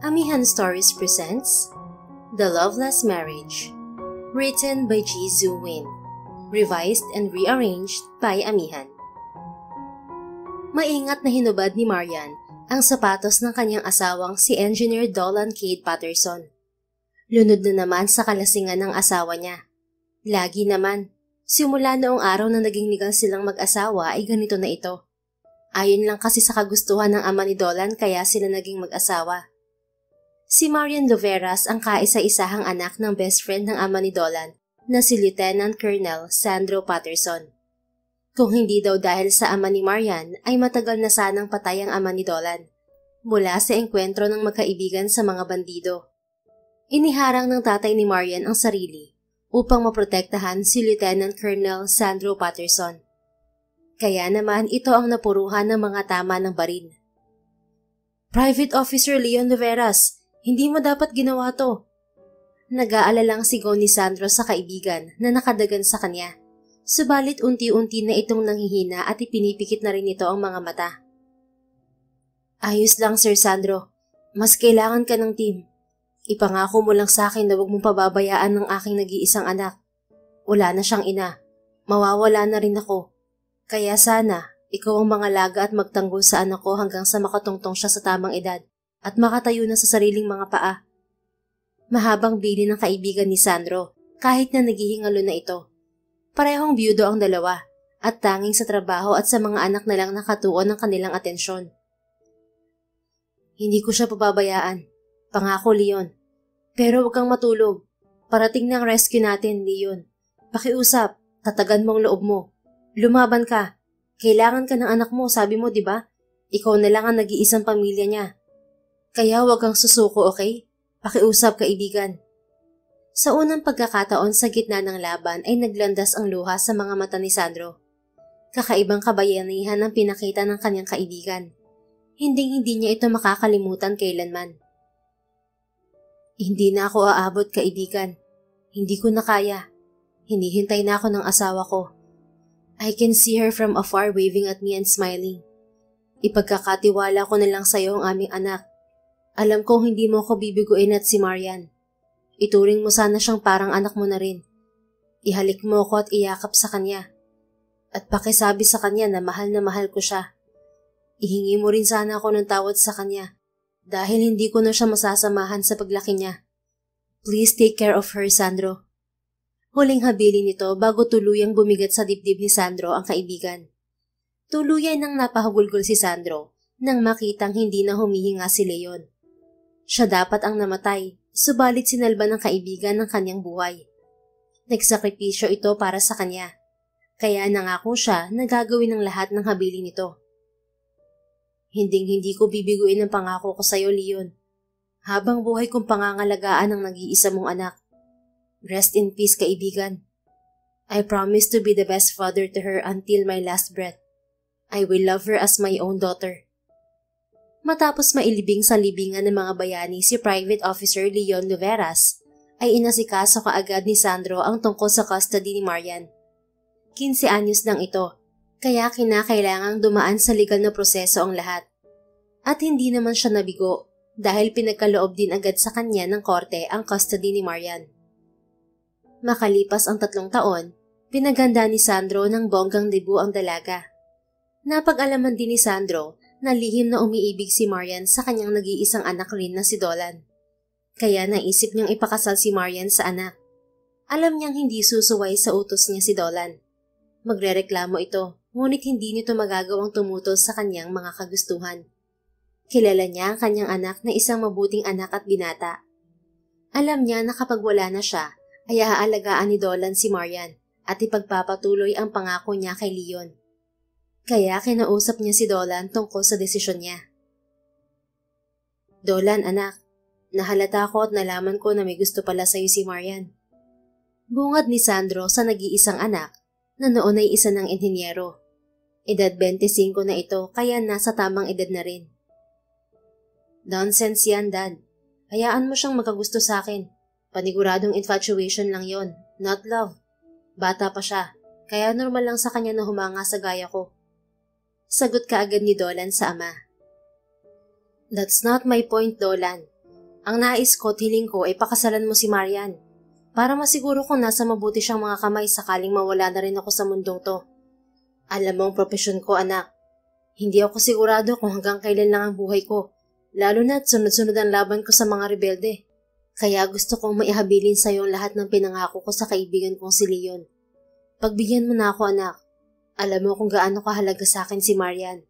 Amihan Stories presents The Loveless Marriage, written by Ji Zoo Win, revised and rearranged by Amihan. Maingat na hinubad ni Marian ang sapatos ng kanyang asawang si Engineer Dolan Cade Patterson. Lunod na naman sa kalasingan ng asawa niya. Lagi naman, simula noong araw na naging ligaw silang mag-asawa ay ganito na ito. Ayon lang kasi sa kagustuhan ng ama ni Dolan kaya sila naging mag-asawa. Si Marian Loveras ang kaisa-isahang anak ng best friend ng ama ni Dolan na si Lieutenant Colonel Sandro Patterson. Kung hindi daw dahil sa ama ni Marian ay matagal na sanang patay ang ama ni Dolan mula sa engkwentro ng magkaibigan sa mga bandido. Iniharang ng tatay ni Marian ang sarili upang maprotektahan si Lieutenant Colonel Sandro Patterson. Kaya naman ito ang napuruhan ng mga tama ng baril. Private Officer Leon Loveras, hindi mo dapat ginawa to. Nag-aalalang sigaw ni Sandro sa kaibigan na nakadagan sa kanya. Subalit unti-unti na itong nanghihina at ipinipikit na rin ito ang mga mata. Ayos lang Sir Sandro, mas kailangan ka ng team. Ipangako mo lang sa akin na huwag mong pababayaan ng aking nag-iisang anak. Wala na siyang ina, mawawala na rin ako. Kaya sana, ikaw ang mangalaga at magtanggol sa anak ko hanggang sa makatungtong siya sa tamang edad at makatayo na sa sariling mga paa. Mahabang bili ng kaibigan ni Sandro kahit na naghihingalo na ito. Parehong byudo ang dalawa at tanging sa trabaho at sa mga anak na lang nakatuon ng kanilang atensyon. Hindi ko siya pababayaan. Pangako, Leon. Pero huwag kang matulog. Parating na ang rescue natin, Leon. Pakiusap, tatagan mo ang loob mo. Lumaban ka. Kailangan ka ng anak mo, sabi mo, di ba? Ikaw na lang ang nag-iisang pamilya niya. Kaya huwag kang susuko, okay? Pakiusap, kaibigan. Sa unang pagkakataon sa gitna ng laban ay naglandas ang luha sa mga mata ni Sandro. Kakaibang kabayanihan ang pinakita ng kanyang kaibigan. Hinding-hindi niya ito makakalimutan kailanman. Hindi na ako aabot, kaibigan. Hindi ko na kaya. Hinihintay na ako ng asawa ko. I can see her from afar waving at me and smiling. Ipagkakatiwala ko na lang sa iyo ang aming anak. Alam kong hindi mo ako bibiguin at si Marian. Ituring mo sana siyang parang anak mo na rin. Ihalik mo ko at iyakap sa kanya. At pakisabi sa kanya na mahal ko siya. Ihingi mo rin sana ako ng tawad sa kanya dahil hindi ko na siya masasamahan sa paglaki niya. Please take care of her, Sandro. Huling habilin nito bago tuluyang bumigat sa dibdib ni Sandro ang kaibigan. Tuluyan nang napahagulgol si Sandro nang makitang hindi na humihinga si Leon. Siya dapat ang namatay, subalit sinalba ng kaibigan ng kanyang buhay. Nagsakripisyo ito para sa kanya, kaya nangako siya na gagawin ng lahat ng habilin nito. Hinding-hindi ko bibiguin ang pangako ko sa iyo, Leon. Habang buhay kong pangangalagaan ang nag-iisa mong anak. Rest in peace, kaibigan. I promise to be the best father to her until my last breath. I will love her as my own daughter. Matapos mailibing sa libingan ng mga bayani si Private Officer Leon Loveras, ay inasikaso kaagad ni Sandro ang tungkol sa custody ni Marian. 15 anyos lang ito, kaya kinakailangang dumaan sa legal na proseso ang lahat. At hindi naman siya nabigo dahil pinagkaloob din agad sa kanya ng korte ang custody ni Marian. Makalipas ang 3 taon, pinaganda ni Sandro ng bonggang debu ang dalaga. Napag-alaman din ni Sandro na lihim na umiibig si Marian sa kanyang nag-iisang anak rin na si Dolan. Kaya naisip niyang ipakasal si Marian sa anak. Alam niyang hindi susuway sa utos niya si Dolan. Magrereklamo ito, ngunit hindi nito magagawang tumutol sa kanyang mga kagustuhan. Kilala niya ang kanyang anak na isang mabuting anak at binata. Alam niya na kapag wala na siya, ay aalagaan ni Dolan si Marian at ipagpapatuloy ang pangako niya kay Leon. Kaya kinausap niya si Dolan tungkol sa desisyon niya. Dolan, anak, nahalata ko at nalaman ko na may gusto pala sa'yo si Marian. Bungad ni Sandro sa nag-iisang anak na noon ay isa ng inhinyero. Edad 25 na ito kaya nasa tamang edad na rin. Nonsense yan, Dad. Hayaan mo siyang magkagusto sa akin. Paniguradong infatuation lang yon, not love. Bata pa siya, kaya normal lang sa kanya na humanga sa gaya ko. Sagot kaagad ni Dolan sa ama. That's not my point, Dolan. Ang nais ko at hiling ko ay pakasalan mo si Marian para masiguro kong nasa mabuti siyang mga kamay sakaling mawala na rin ako sa mundong to. Alam mo ang propesyon ko, anak. Hindi ako sigurado kung hanggang kailan lang ang buhay ko, lalo na't sunod-sunod ang laban ko sa mga rebelde. Kaya gusto kong maihabilin sa iyo lahat ng pinangako ko sa kaibigan kong si Leon. Pagbigyan mo na ako, anak. Alam mo kung gaano kahalaga sa akin si Marian.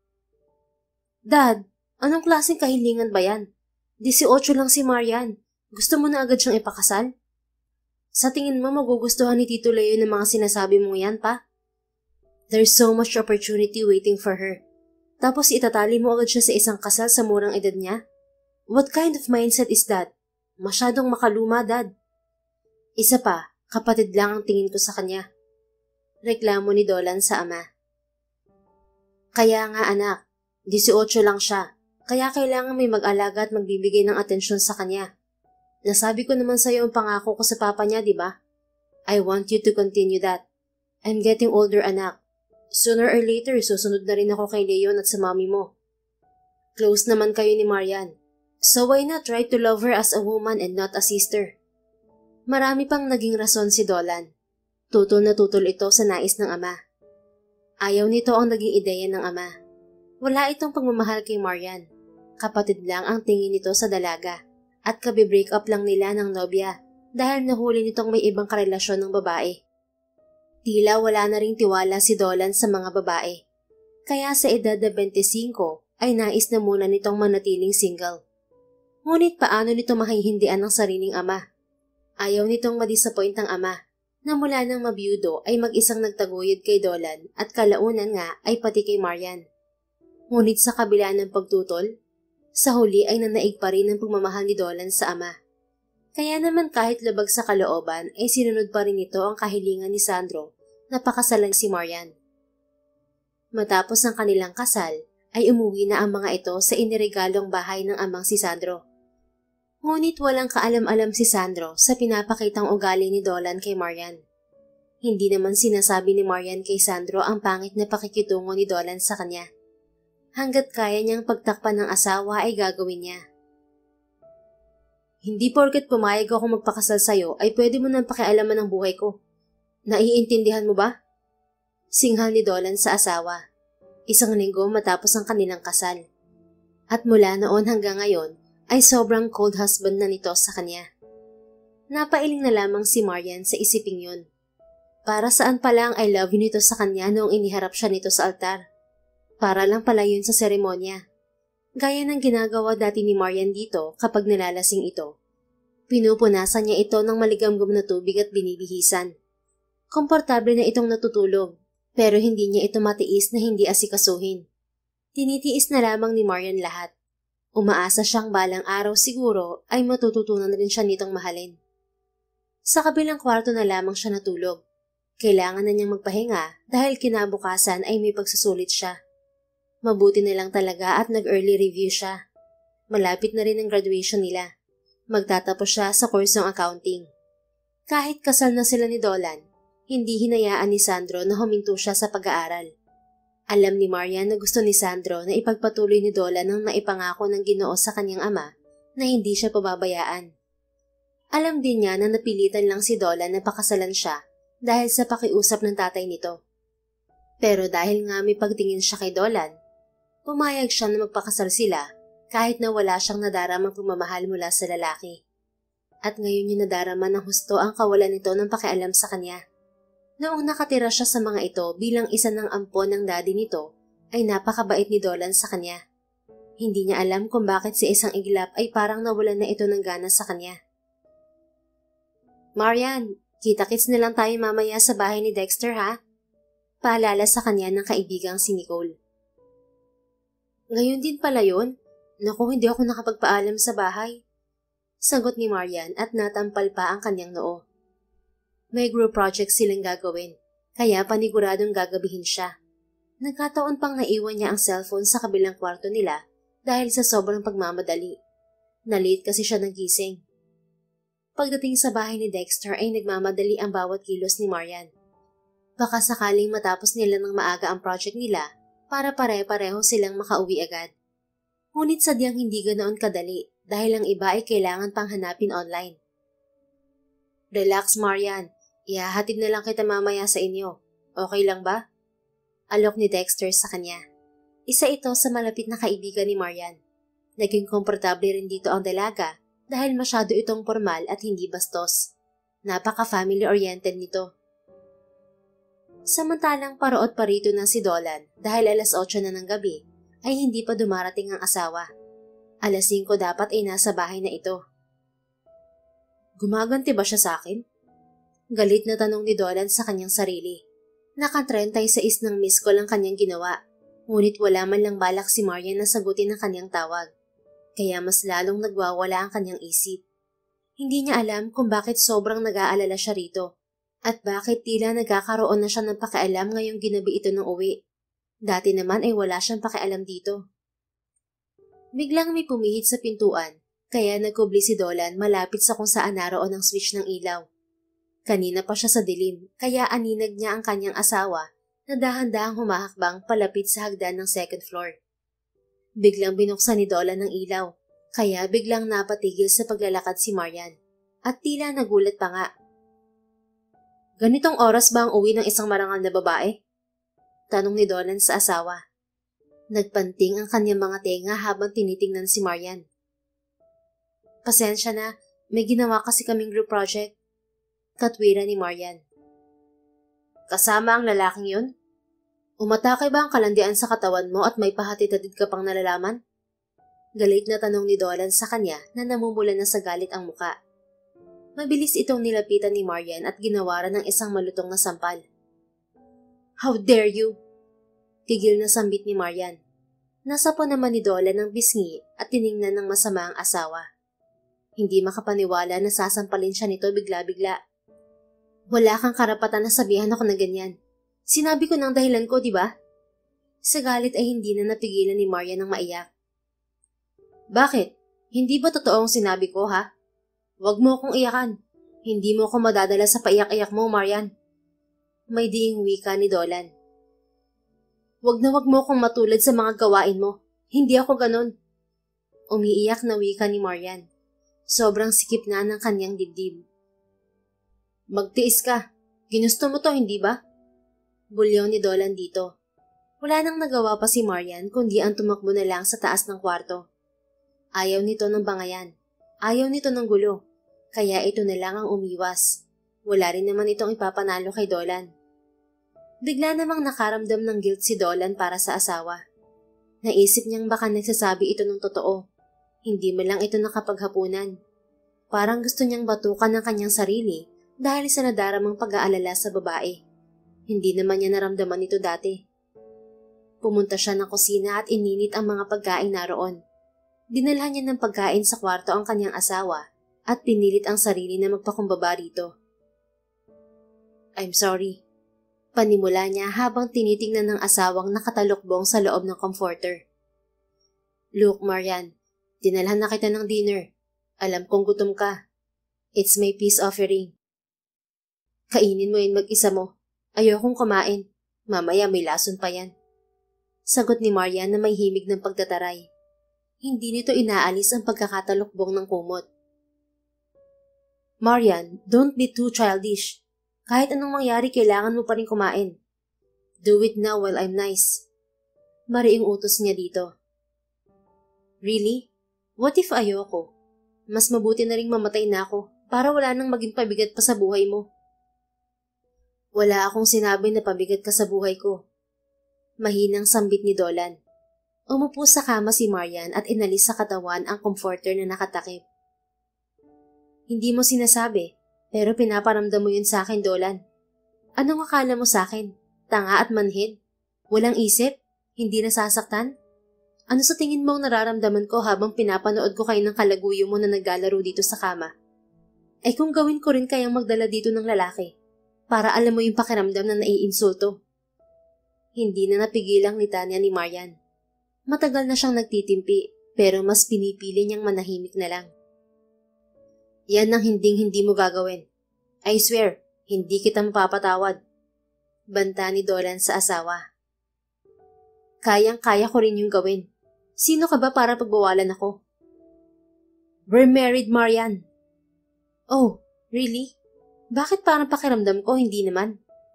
Dad, anong klaseng kahilingan ba yan? 18 lang si Marian. Gusto mo na agad siyang ipakasal? Sa tingin mo magugustuhan ni Tito Leo ng mga sinasabi mo yan, pa? There's so much opportunity waiting for her. Tapos itatali mo agad siya sa isang kasal sa murang edad niya? What kind of mindset is that? Masyadong makaluma, Dad. Isa pa, kapatid lang ang tingin ko sa kanya. Reklamo ni Dolan sa ama. Kaya nga anak, 18 lang siya. Kaya kailangan may mag-alaga at magbibigay ng atensyon sa kanya. Nasabi ko naman sa iyo ang pangako ko sa papa niya, di ba? I want you to continue that. I'm getting older, anak. Sooner or later, susunod na rin ako kay Leon at sa mami mo. Close naman kayo ni Marian. So why not try to love her as a woman and not a sister? Marami pang naging rason si Dolan. Tutol na tutol ito sa nais ng ama. Ayaw nito ang naging ideya ng ama. Wala itong pagmamahal kay Marian. Kapatid lang ang tingin nito sa dalaga at kabi-break up lang nila ng nobya dahil nahuli nitong may ibang karelasyon ng babae. Tila wala na ring tiwala si Dolan sa mga babae. Kaya sa edad na 25 ay nais na muna nitong manatiling single. Ngunit paano nito mahihindian ang sariling ama? Ayaw nitong madisappoint ang ama na mula nang mabiyudo ay mag-isang nagtaguyod kay Dolan at kalaunan nga ay pati kay Marian. Ngunit sa kabila ng pagtutol, sa huli ay nanaig pa rin ang pagmamahal ni Dolan sa ama. Kaya naman kahit labag sa kalooban ay sinunod pa rin nito ang kahilingan ni Sandro na pakasalan si Marian. Matapos ang kanilang kasal ay umuwi na ang mga ito sa iniregalong bahay ng amang si Sandro. Ngunit walang kaalam-alam si Sandro sa pinapakitang ugali ni Dolan kay Marian. Hindi naman sinasabi ni Marian kay Sandro ang pangit na pakikitungo ni Dolan sa kanya. Hanggat kaya niyang pagtakpan ng asawa ay gagawin niya. Hindi porket pumayag ako magpakasal sa'yo ay pwede mo nang pakialaman ng buhay ko. Naiintindihan mo ba? Singhal ni Dolan sa asawa. Isang linggo matapos ang kanilang kasal. At mula noon hanggang ngayon ay sobrang cold husband na nito sa kanya. Napailing na lamang si Marian sa isiping yun. Para saan pala ang I love you nito sa kanya noong iniharap siya nito sa altar? Para lang pala yun sa seremonya. Gaya ng ginagawa dati ni Marian dito kapag nilalasing ito. Pinupunasan niya ito ng maligamgam na tubig at binibihisan. Komportable na itong natutulog, pero hindi niya ito matiis na hindi asikasuhin. Tinitiis na lamang ni Marian lahat. Umaasa siyang balang araw siguro ay matututunan rin siya nitong mahalin. Sa kabilang kwarto na lamang siya natulog. Kailangan na niyang magpahinga dahil kinabukasan ay may pagsusulit siya. Mabuti na lang talaga at nag-early review siya. Malapit na rin ang graduation nila. Magtatapos siya sa kursong accounting. Kahit kasal na sila ni Dolan, hindi hinayaan ni Sandro na huminto siya sa pag-aaral. Alam ni Marian na gusto ni Sandro na ipagpatuloy ni Dolan ang naipangako ng Ginoo sa kanyang ama na hindi siya pababayaan. Alam din niya na napilitan lang si Dolan na pakasalan siya dahil sa pakiusap ng tatay nito. Pero dahil nga may pagtingin siya kay Dolan, pumayag siya na magpakasal sila kahit na wala siyang nadaramang pagmamahal mula sa lalaki. At ngayon yung nadarama ng husto ang kawalan nito ng pakialam sa kanya. Noong nakatira siya sa mga ito bilang isa ng ampon ng daddy nito, ay napakabait ni Dolan sa kanya. Hindi niya alam kung bakit si isang iglap ay parang nawalan na ito ng gana sa kanya. Marian, kita-kits na lang tayo mamaya sa bahay ni Dexter ha? Paalala sa kanya ng kaibigang si Nicole. Ngayon din pala yun? Naku, hindi ako nakapagpaalam sa bahay. Sagot ni Marian at natampal pa ang kanyang noo. May group project silang gagawin, kaya paniguradong gagabihin siya. Nagkataon pang naiwan niya ang cellphone sa kabilang kwarto nila dahil sa sobrang pagmamadali. Nalit kasi siya ng gising. Pagdating sa bahay ni Dexter ay nagmamadali ang bawat kilos ni Marian. Baka sakaling matapos nila ng maaga ang project nila para pare-pareho silang makauwi agad. Ngunit sadyang hindi ganoon kadali dahil ang iba ay kailangan pang hanapin online. Relax, Marian. Ihahatid na lang kita mamaya sa inyo. Okay lang ba? Alok ni Dexter sa kanya. Isa ito sa malapit na kaibigan ni Marian. Naging komportable rin dito ang dalaga dahil masyado itong formal at hindi bastos. Napaka-family oriented nito. Samantalang paroot pa rito na si Dolan dahil alas 8 na ng gabi ay hindi pa dumarating ang asawa. Alas 5 dapat ay nasa bahay na ito. Gumaganti ba siya sa akin? Galit na tanong ni Dolan sa kanyang sarili. Naka-36 ng miss call ang kanyang ginawa, ngunit wala man lang balak si Marian na sagutin ang kanyang tawag. Kaya mas lalong nagwawala ang kanyang isip. Hindi niya alam kung bakit sobrang nag-aalala siya rito at bakit tila nagkakaroon na siya ng pakialam ngayong ginabi ito ng uwi. Dati naman ay wala siyang pakialam dito. Biglang may pumihit sa pintuan kaya nagkubli si Dolan malapit sa kung saan naroon ang switch ng ilaw. Kanina pa siya sa dilim kaya aninag niya ang kanyang asawa na dahan-dahang humahakbang palapit sa hagdan ng second floor. Biglang binuksan ni Dolan ng ilaw, kaya biglang napatigil sa paglalakad si Marian, at tila nagulat pa nga. Ganitong oras ba ang uwi ng isang marangal na babae? Tanong ni Dolan sa asawa. Nagpanting ang kanyang mga tenga habang tinitingnan si Marian. Pasensya na, may ginawa kasi kaming group project. Katwira ni Marian. Kasama ang lalaking yun? Umatake ba ang kalandian sa katawan mo at may pahatid-hatid ka pang nalalaman? Galit na tanong ni Dolan sa kanya na namumula na sa galit ang muka. Mabilis itong nilapitan ni Marian at ginawaran ng isang malutong na sampal. How dare you! Tigil na sambit ni Marian. Nasapo naman ni Dolan ng bisngi at tiningnan ng masama ang asawa. Hindi makapaniwala na sasampalin siya nito bigla-bigla. Wala kang karapatan na sabihan ako na ganyan. Sinabi ko ng dahilan ko, di ba? Sa galit ay hindi na napigilan ni Marian ng maiyak. Bakit? Hindi ba totoo ang sinabi ko, ha? Huwag mo akong iyakan. Hindi mo ako madadala sa paiyak-iyak mo, Marian. May diing wika ni Dolan. Huwag mo akong matulad sa mga gawain mo. Hindi ako ganon. Umiiyak na wika ni Marian. Sobrang sikip na ng kanyang dibdib. Magtiis ka. Ginusto mo to, hindi ba? Bulyaw ni Dolan dito. Wala nang nagawa pa si Marian kundi ang tumakbo na lang sa taas ng kwarto. Ayaw nito ng bangayan. Ayaw nito ng gulo. Kaya ito na lang ang umiwas. Wala rin naman itong ipapanalo kay Dolan. Bigla namang nakaramdam ng guilt si Dolan para sa asawa. Naisip niyang baka nagsasabi ito ng totoo. Hindi man lang ito nakapaghapunan. Parang gusto niyang batukan ng kanyang sarili dahil sa nadaramang pag-aalala sa babae. Hindi naman niya naramdaman ito dati. Pumunta siya ng kusina at ininit ang mga pagkain naroon. Dinalhan niya ng pagkain sa kwarto ang kanyang asawa at pinilit ang sarili na magpakumbaba rito. I'm sorry. Panimula niya habang tinitingnan ng asawang nakatalukbong sa loob ng comforter. Look, Marian, dinalhan na kita ng dinner. Alam kong gutom ka. It's my peace offering. Kainin mo yun mag-isa mo. Ayokong kumain. Mamaya may lason pa yan. Sagot ni Marian na may himig ng pagtataray. Hindi nito inaalis ang pagkakatalukbong ng kumot. Marian, don't be too childish. Kahit anong mangyari, kailangan mo pa rin kumain. Do it now while I'm nice. Mariing utos niya dito. Really? What if ayoko? Mas mabuti na ring mamatay na ako para wala nang maging pabigat pa sa buhay mo. Wala akong sinabi na pabigat ka sa buhay ko. Mahinang sambit ni Dolan. Umupo sa kama si Marian at inalis sa katawan ang comforter na nakatakip. Hindi mo sinasabi, pero pinaparamdam mo yun sa akin, Dolan. Anong akala mo sa akin? Tanga at manhid? Walang isip? Hindi nasasaktan? Ano sa tingin mo ang nararamdaman ko habang pinapanood ko kayo ng kalaguyo mo na naglalaro dito sa kama? Ay kung gawin ko rin kayang magdala dito ng lalaki. Para alam mo yung pakiramdam na naiinsulto. Hindi na napigilang litanya ni Marian. Matagal na siyang nagtitimpi, pero mas pinipili niyang manahimik na lang. Yan ang hindi mo gagawin. I swear, hindi kita mapapatawad. Banta ni Dolan sa asawa. Kayang-kaya ko rin yung gawin. Sino ka ba para pagbawalan ako? We're married, Marian. Oh, really? Bakit parang pakiramdam ko hindi naman?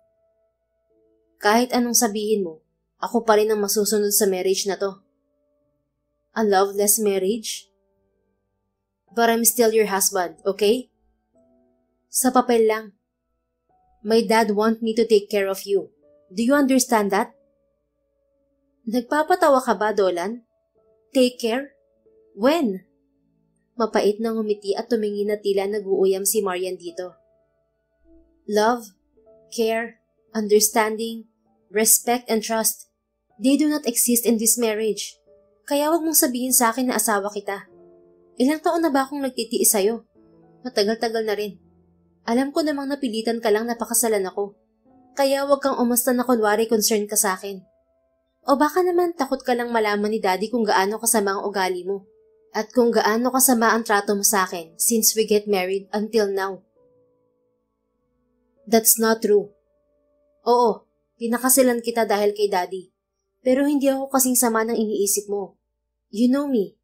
Kahit anong sabihin mo, ako pa rin ang masusunod sa marriage na to. A loveless marriage? But I'm still your husband, okay? Sa papel lang. My dad want me to take care of you. Do you understand that? Nagpapatawa ka ba, Dolan? Take care? When? Mapait na ngumiti at tumingin na tila nag-uuyam si Marian dito. Love, care, understanding, respect and trust. They do not exist in this marriage. Kaya wag mong sabihin sa akin na asawa kita. Ilang taon na ba akong nagtitiis sa'yo? Matagal-tagal na rin. Alam ko namang napilitan ka lang na pakasalan ako. Kaya wag kang umasta na kunwari concern ka sa akin. O baka naman takot ka lang malaman ni Daddy kung gaano kasama ang ugali mo. At kung gaano kasama ang trato mo sa akin since we get married until now. That's not true. Oo, pinakasilan kita dahil kay Daddy. Pero hindi ako kasing sama ng iniisip mo. You know me.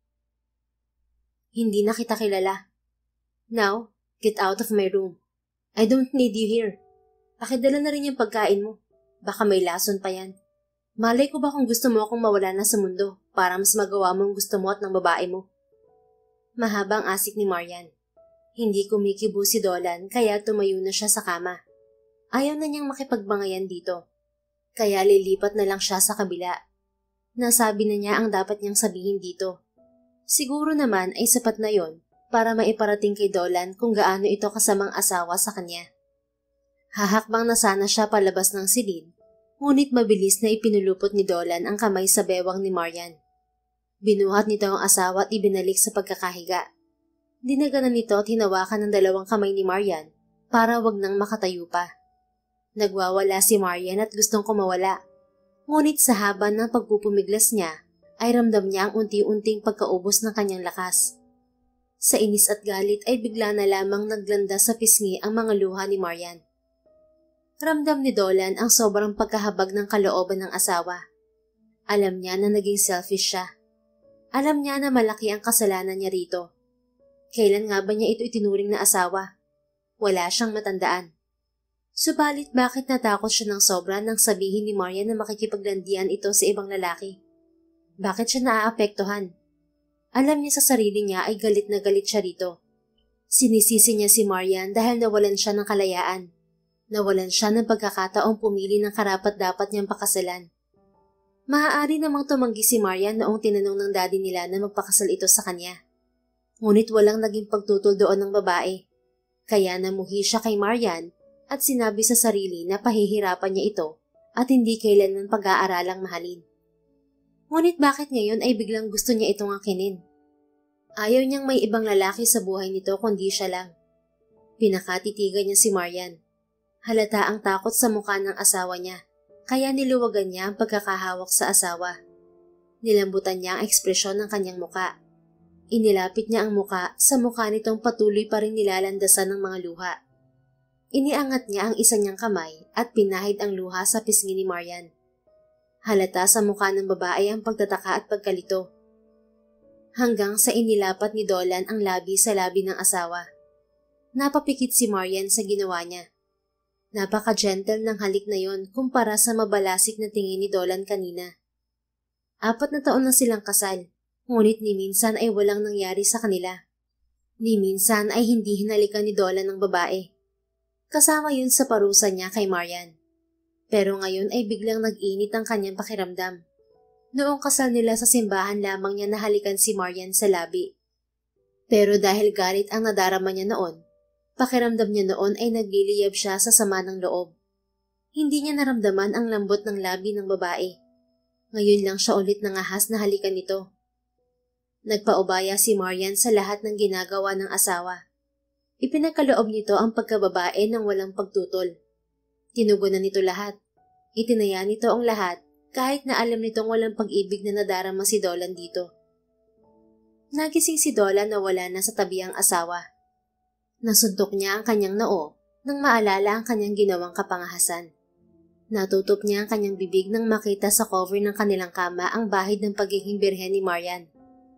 Hindi na kita kilala. Now, get out of my room. I don't need you here. Pakidala na rin yung pagkain mo. Baka may lason pa yan. Malay ko ba kung gusto mo akong mawala na sa mundo para mas magawa mo ang gusto mo at ng babae mo? Mahabang asik ni Marian. Hindi kumikibo si Dolan kaya tumayo na siya sa kama. Ayaw na niyang makipagbangayan dito. Kaya lilipat na lang siya sa kabila. Nasabi na niya ang dapat niyang sabihin dito. Siguro naman ay sapat na yon para maiparating kay Dolan kung gaano ito kasamang asawa sa kanya. Hahakbang na sana siya palabas ng silid, ngunit mabilis na ipinulupot ni Dolan ang kamay sa bewang ni Marian. Binuhat nito ang asawa at ibinalik sa pagkakahiga. Dinaganan nito at hinawakan ng dalawang kamay ni Marian para wag nang makatayo pa. Nagwawala si Marian at gustong kumawala. Ngunit sa haba ng pagpupumiglas niya, ay ramdam niya ang unti-unting pagkaubos ng kanyang lakas. Sa inis at galit ay bigla na lamang naglanda sa pisngi ang mga luha ni Marian. Ramdam ni Dolan ang sobrang pagkahabag ng kalooban ng asawa. Alam niya na naging selfish siya. Alam niya na malaki ang kasalanan niya rito. Kailan nga ba niya ito itinuring na asawa? Wala siyang matandaan. Subalit bakit natakot siya ng sobra nang sabihin ni Marian na makikipaglandian ito sa ibang lalaki? Bakit siya naaapektuhan? Alam niya sa sarili niya ay galit na galit siya rito. Sinisisi niya si Marian dahil nawalan siya ng kalayaan. Nawalan siya ng pagkakataong pumili ng karapat-dapat niyang pakasalan. Maaari namang tumanggi si Marian noong tinanong ng daddy nila na magpakasal ito sa kanya. Ngunit walang naging pagtutol doon ng babae. Kaya namuhi siya kay Marian at sinabi sa sarili na pahihirapan niya ito at hindi kailanman pag-aaralang mahalin. Ngunit bakit ngayon ay biglang gusto niya itong akinin? Ayaw niyang may ibang lalaki sa buhay nito kundi siya lang. Pinakatitigan niya si Marian. Halata ang takot sa mukha ng asawa niya. Kaya niluwagan niya ang pagkakahawak sa asawa. Nilambutan niya ang ekspresyon ng kanyang muka. Inilapit niya ang muka sa mukha nitong patuloy pa rin nilalandasan ng mga luha. Iniangat niya ang isa niyang kamay at pinahid ang luha sa pisngi ni Marian. Halata sa mukha ng babae ang pagtataka at pagkalito. Hanggang sa inilapat ni Dolan ang labi sa labi ng asawa. Napapikit si Marian sa ginawa niya. Napaka-gentle ng halik na yon kumpara sa mabalasik na tingin ni Dolan kanina. 4 na taon na silang kasal, ngunit ni minsan ay walang nangyari sa kanila. Ni minsan ay hindi hinalikan ni Dolan ng babae. Kasama yun sa parusa niya kay Marian. Pero ngayon ay biglang nag-init ang kanyang pakiramdam. Noong kasal nila sa simbahan lamang niya nahalikan si Marian sa labi. Pero dahil galit ang nadarama niya noon, pakiramdam niya noon ay nagliliyab siya sa sama ng loob. Hindi niya naramdaman ang lambot ng labi ng babae. Ngayon lang siya ulit nangahas na halikan nito. Nagpaubaya si Marian sa lahat ng ginagawa ng asawa. Ipinagkaloob nito ang pagkababae ng walang pagtutol. Tinugunan nito lahat. Itinaya nito ang lahat kahit na alam nitong walang pag-ibig na nadarama si Dolan dito. Nagising si Dolan na wala na sa tabi ang asawa. Nasuntok niya ang kanyang noo nang maalala ang kanyang ginawang kapangahasan. Natutup niya ang kanyang bibig nang makita sa cover ng kanilang kama ang bahid ng pagiging birhen ni Marian.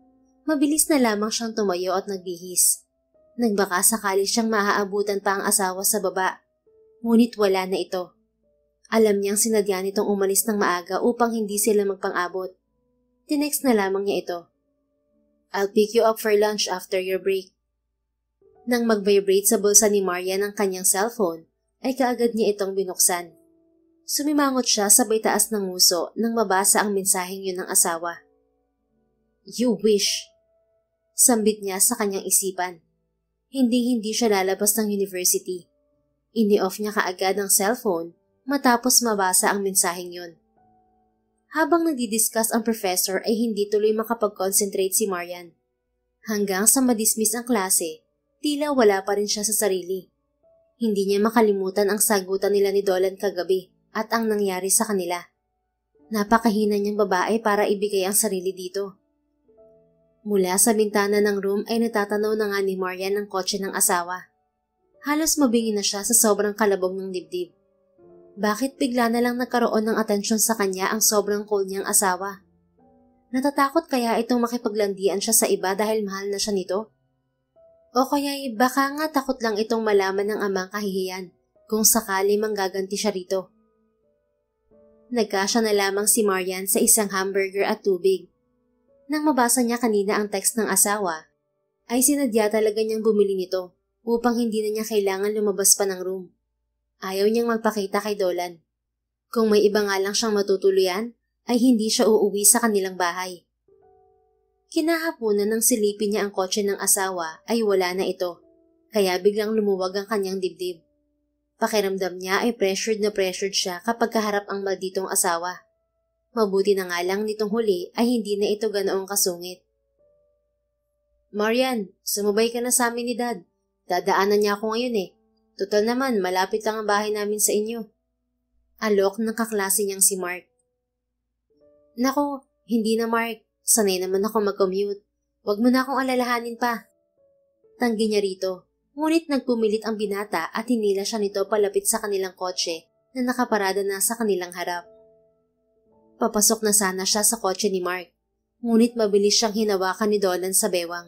Mabilis na lamang siyang tumayo at nagbihis. Nagbaka sakali siyang maaabutan pa ang asawa sa baba, ngunit wala na ito. Alam niyang sinadya nitong umalis ng maaga upang hindi sila magpang-abot. Tinext na lamang niya ito. I'll pick you up for lunch after your break. Nang mag-vibrate sa bulsa ni Marian ang kanyang cellphone, ay kaagad niya itong binuksan. Sumimangot siya sabay taas ng nguso nang mabasa ang mensaheng yun ng asawa. You wish. Sambit niya sa kanyang isipan. Hindi siya lalabas ng university. Ini-off niya kaagad ang cellphone matapos mabasa ang mensaheng yun. Habang nagdi-discuss ang professor ay hindi tuloy makapag-concentrate si Marian. Hanggang sa madismiss ang klase, tila wala pa rin siya sa sarili. Hindi niya makalimutan ang sagutan nila ni Dolan kagabi at ang nangyari sa kanila. Napakahina niyang babae para ibigay ang sarili dito. Mula sa bintana ng room ay natatanaw na nga ni Marian ang kotse ng asawa. Halos mabingi na siya sa sobrang kalabog ng dibdib. Bakit bigla na lang nagkaroon ng atensyon sa kanya ang sobrang cool niyang asawa? Natatakot kaya itong makipaglandian siya sa iba dahil mahal na siya nito? O kaya'y baka nga takot lang itong malaman ng amang kahihiyan kung sakali manggaganti siya rito. Nagkasya na lamang si Marian sa isang hamburger at tubig. Nang mabasa niya kanina ang text ng asawa, ay sinadya talaga niyang bumili nito upang hindi na niya kailangan lumabas pa ng room. Ayaw niyang magpakita kay Dolan. Kung may iba nga lang siyang matutuluyan, ay hindi siya uuwi sa kanilang bahay. Kinahaponan ng silipin niya ang kotse ng asawa ay wala na ito, kaya biglang lumuwag ang kanyang dibdib. Pakiramdam niya ay pressured siya kapag kaharap ang malditong asawa. Mabuti na nga lang nitong huli ay hindi na ito ganoong kasungit. Marian, sumabay ka na sa amin ni Dad. Dadaanan niya ako ngayon eh. Total naman, malapit lang ang bahay namin sa inyo. Alok ng kaklase niyang si Mark. Nako, hindi na Mark. Sanay naman ako mag-commute. Huwag mo na akong alalahanin pa. Tanggi niya rito, ngunit nagpumilit ang binata at hinila siya nito palapit sa kanilang kotse na nakaparada na sa kanilang harap. Papasok na sana siya sa kotse ni Mark, ngunit mabilis siyang hinawakan ni Dolan sa bewang.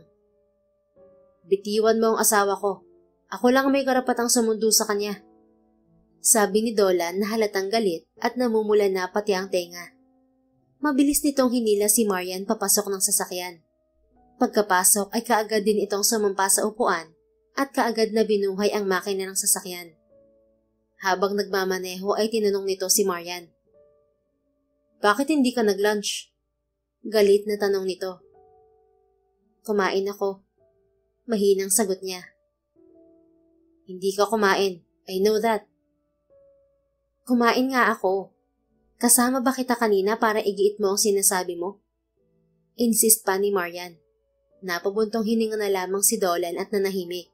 Bitiwan mo ang asawa ko. Ako lang may karapatang sumundo sa kanya. Sabi ni Dolan na halatang galit at namumula na pati ang tenga. Mabilis nitong hinila si Marian papasok ng sasakyan. Pagkapasok ay kaagad din itong sumampa sa upuan at kaagad na binuhay ang makina ng sasakyan. Habang nagmamaneho ay tinanong nito si Marian. Bakit hindi ka nag-lunch? Galit na tanong nito. Kumain ako. Mahinang sagot niya. Hindi ka kumain. I know that. Kumain nga ako. Kasama ba kita kanina para igiit mo ang sinasabi mo? Insist pa ni Marian. Napabuntong hininga na lamang si Dolan at nanahimik.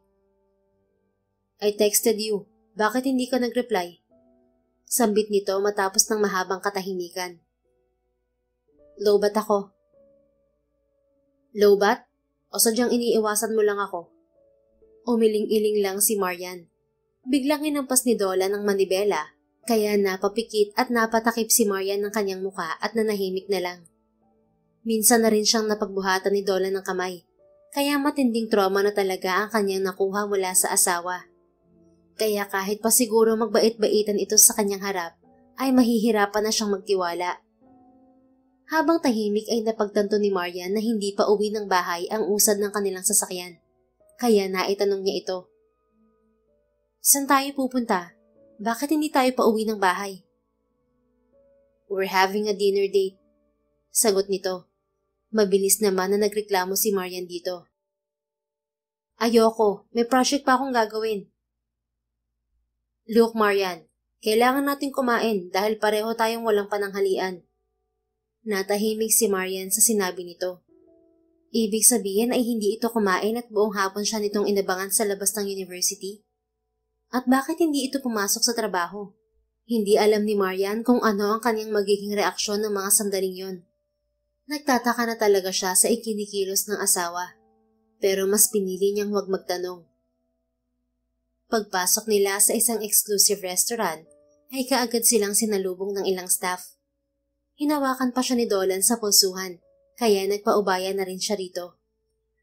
I texted you. Bakit hindi ka nag-reply? Sambit nito matapos ng mahabang katahimikan. Lowbat ako. Lowbat? O sadyang iniiwasan mo lang ako? Umiling-iling lang si Marian. Biglang hinampas ni Dolan ang manibela, kaya napapikit at napatakip si Marian ng kanyang muka at nanahimik na lang. Minsan na rin siyang napagbuhatan ni Dolan ng kamay, kaya matinding trauma na talaga ang kanyang nakuha mula sa asawa. Kaya kahit pa siguro magbait-baitan ito sa kanyang harap, ay mahihirapan na siyang magtiwala. Habang tahimik ay napagtanto ni Marian na hindi pa uwi ng bahay ang usad ng kanilang sasakyan. Kaya naitanong niya ito. Saan tayo pupunta? Bakit hindi tayo pa uwi ng bahay? We're having a dinner date. Sagot nito. Mabilis naman na nagreklamo si Marian dito. Ayoko, may project pa akong gagawin. Look Marian, kailangan natin kumain dahil pareho tayong walang pananghalian. Natahimik si Marian sa sinabi nito. Ibig sabihin ay hindi ito kumain at buong hapon siya nitong inabangan sa labas ng university? At bakit hindi ito pumasok sa trabaho? Hindi alam ni Marian kung ano ang kanyang magiging reaksyon ng mga sandaling yon. Nagtataka na talaga siya sa ikinikilos ng asawa, pero mas pinili niyang huwag magtanong. Pagpasok nila sa isang exclusive restaurant, ay kaagad silang sinalubong ng ilang staff. Hinawakan pa siya ni Dolan sa pulsuhan, kaya nagpaubaya na rin siya rito.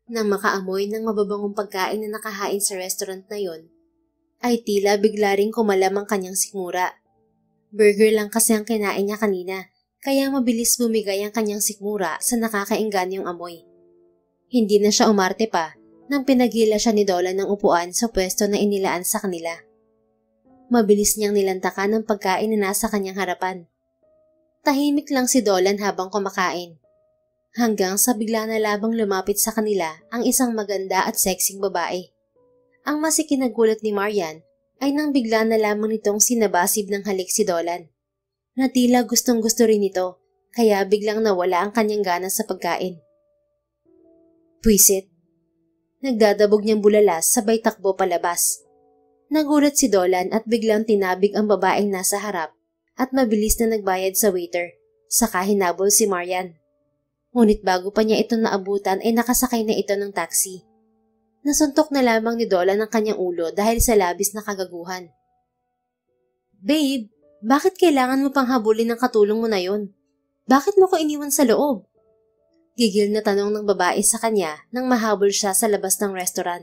Nang makaamoy ng mababangong pagkain na nakahain sa restaurant na yon, ay tila bigla ring kumalam ang kanyang sikmura. Burger lang kasi ang kinain niya kanina, kaya mabilis bumigay ang kanyang sikmura sa nakakaingganyang amoy. Hindi na siya umarte pa nang pinagila siya ni Dolan ng upuan sa pwesto na inilaan sa kanila. Mabilis niyang nilantakan ang pagkain na nasa kanyang harapan. Tahimik lang si Dolan habang kumakain. Hanggang sa bigla na labang lumapit sa kanila ang isang maganda at sexing babae. Ang masikinagulat ni Marian ay nang bigla na lamang nitong sinabasib ng halik si Dolan. Na tila gustong gusto rin ito, kaya biglang nawala ang kanyang gana sa pagkain. Pwisit. Nagdadabog niyang bulalas sabay takbo palabas. Nagulat si Dolan at biglang tinabig ang babaeng nasa harap at mabilis na nagbayad sa waiter, saka hinabol si Marian. Ngunit bago pa niya ito naabutan ay nakasakay na ito ng taxi. Nasuntok na lamang ni Dolan ang kanyang ulo dahil sa labis na kagaguhan. Babe, bakit kailangan mo pang habulin ng katulong mo na yon? Bakit mo ko iniwan sa loob? Gigil na tanong ng babae sa kanya nang mahabol siya sa labas ng restaurant.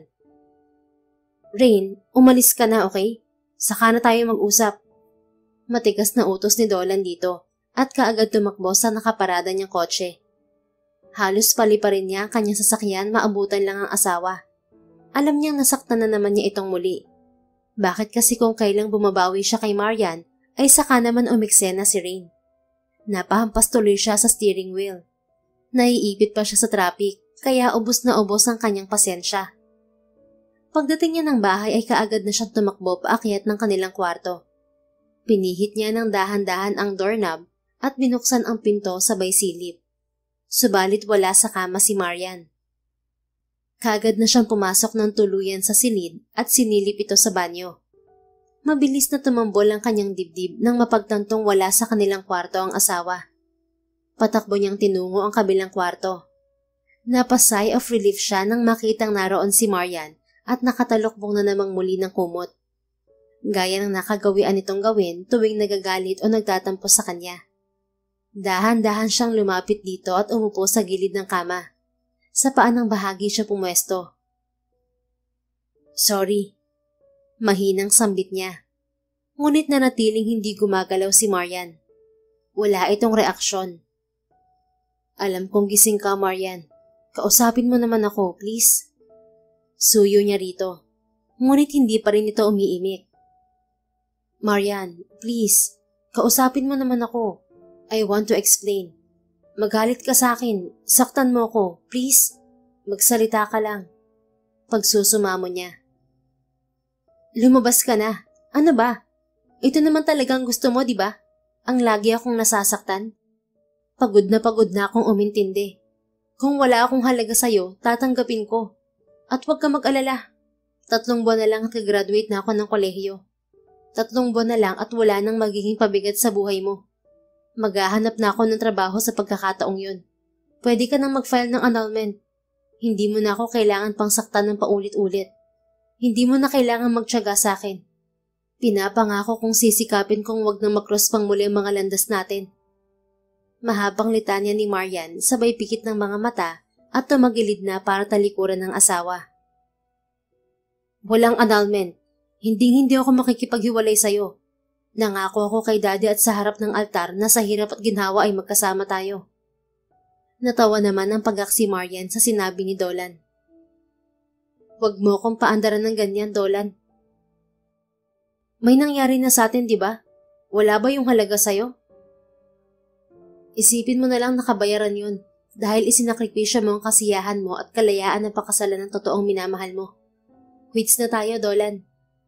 Rain, umalis ka na, okay? Saka na tayo mag-usap. Matigas na utos ni Dolan dito at kaagad tumakbo sa nakaparada niyang kotse. Halos pali pa rin niya ang kanyang sasakyan maabutan lang ang asawa. Alam niyang nasaktan na naman niya itong muli. Bakit kasi kung kailang bumabawi siya kay Marian ay saka naman umiksena si Rain. Napahampas tuloy siya sa steering wheel. Naiipit pa siya sa traffic kaya ubos na ubos ang kanyang pasensya. Pagdating niya ng bahay ay kaagad na siyang tumakbo paakyat ng kanilang kwarto. Pinihit niya ng dahan-dahan ang doorknob at binuksan ang pinto sabay silip. Subalit wala sa kama si Marian. Kaagad na siyang pumasok ng tuluyan sa silid at sinilip ito sa banyo. Mabilis na tumambol ang kanyang dibdib nang mapagtantong wala sa kanilang kwarto ang asawa. Patakbo niyang tinungo ang kabilang kwarto. Napasay of relief siya nang makitang naroon si Marian at nakatalokbong na namang muli ng kumot. Gaya ng nakagawian nitong gawin tuwing nagagalit o nagtatampo sa kanya. Dahan-dahan siyang lumapit dito at umupo sa gilid ng kama. Sa paan ng bahagi siya pumwesto. Sorry. Mahinang sambit niya. Ngunit nanatiling hindi gumagalaw si Marian. Wala itong reaksyon. Alam kong gising ka, Marian. Kausapin mo naman ako, please. Suyo niya rito. Ngunit hindi pa rin ito umiimik. Marian, please. Kausapin mo naman ako. I want to explain. Magalit ka sa akin. Saktan mo ko. Please. Magsalita ka lang. Pagsusumamo niya. Lumabas ka na. Ano ba? Ito naman talagang gusto mo, di ba? Ang lagi akong nasasaktan. Pagod na akong umintindi. Kung wala akong halaga sa'yo, tatanggapin ko. At huwag ka mag-alala. 3 buwan na lang at graduate na ako ng kolehiyo. 3 buwan na lang at wala nang magiging pabigat sa buhay mo. Maghahanap na ako ng trabaho sa pagkakataong yun. Pwede ka nang mag-file ng annulment. Hindi mo na ako kailangan pang saktan ng paulit-ulit. Hindi mo na kailangan magtiyaga sa akin. Pinapangako kong sisikapin kung wag na mag-cross pang muli ang mga landas natin. Mahabang litanya ni Marian sabay pikit ng mga mata at tumagilid na para talikuran ng asawa. Walang annulment. Hindi ako makikipaghiwalay sa'yo. Nangako ako kay Daddy at sa harap ng altar na sa hirap at ginhawa ay magkasama tayo. Natawa naman ang pag-aksi Marian sa sinabi ni Dolan. Huwag mo akong paandaran ng ganyan, Dolan. May nangyari na sa atin, di ba? Wala ba yung halaga sa'yo? Isipin mo na lang nakabayaran yun dahil isinakripisyo mo ang kasiyahan mo at kalayaan ng pakasalan ng totoong minamahal mo. Quits na tayo, Dolan.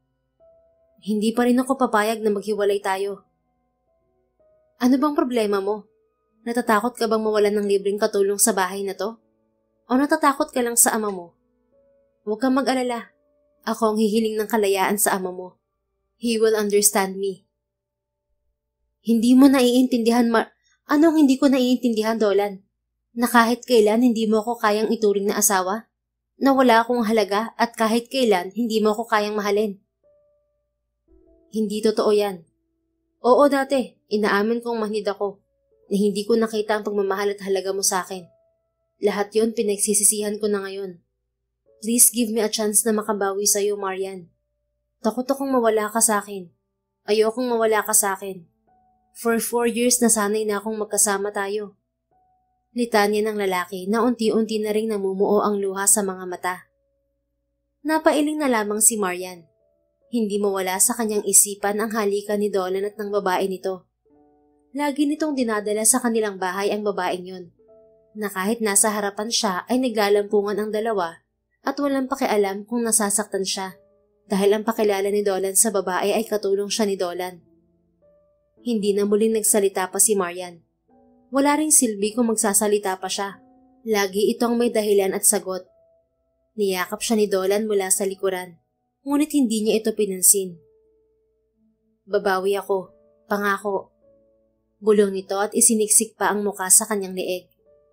Hindi pa rin ako papayag na maghiwalay tayo. Ano bang problema mo? Natatakot ka bang mawalan ng libreng katulong sa bahay na to? O natatakot ka lang sa ama mo? Huwag kang mag-alala. Ako ang hihiling ng kalayaan sa ama mo. He will understand me. Hindi mo naiintindihan, Anong hindi ko naiintindihan, Dolan? Na kahit kailan hindi mo ako kayang ituring na asawa? Na wala akong halaga at kahit kailan hindi mo ako kayang mahalin? Hindi totoo yan. Oo dati, inaamin kong manhid ako na hindi ko nakita ang pagmamahal at halaga mo sa akin. Lahat yon pinagsisisihan ko na ngayon. Please give me a chance na makabawi sa'yo, Marian. Takot akong mawala ka sa akin. Ayokong mawala ka sa akin. For 4 years nasanay na akong magkasama tayo. Litanya ng lalaki na unti-unti na ring namumuo ang luha sa mga mata. Napailing na lamang si Marian. Hindi mawala sa kanyang isipan ang halikan ni Dolan at ng babae nito. Lagi nitong dinadala sa kanilang bahay ang babaeng yun, na kahit nasa harapan siya ay naglalampungan ang dalawa at walang pakialam kung nasasaktan siya dahil ang pakilala ni Dolan sa babae ay katulong siya ni Dolan. Hindi na muling nagsalita pa si Marian. Wala ring silbi kung magsasalita pa siya. Lagi itong may dahilan at sagot. Niyakap siya ni Dolan mula sa likuran, ngunit hindi niya ito pinansin. Babawi ako, pangako. Bulong nito at isiniksik pa ang muka sa kanyang leeg.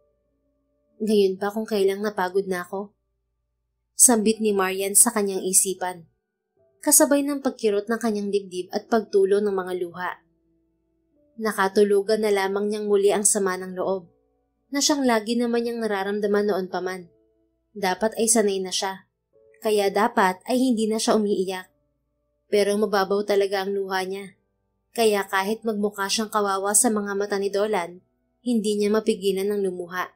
Ngayon pa kung kailang napagod na ako? Sambit ni Marian sa kanyang isipan, kasabay ng pagkirot ng kanyang dibdib at pagtulo ng mga luha. Nakatulugan na lamang niyang muli ang sama ng loob, na siyang lagi naman niyang nararamdaman noon pa man. Dapat ay sanay na siya, kaya dapat ay hindi na siya umiiyak. Pero mababaw talaga ang luha niya, kaya kahit magmukha siyang kawawa sa mga mata ni Dolan, hindi niya mapigilan ng lumuha.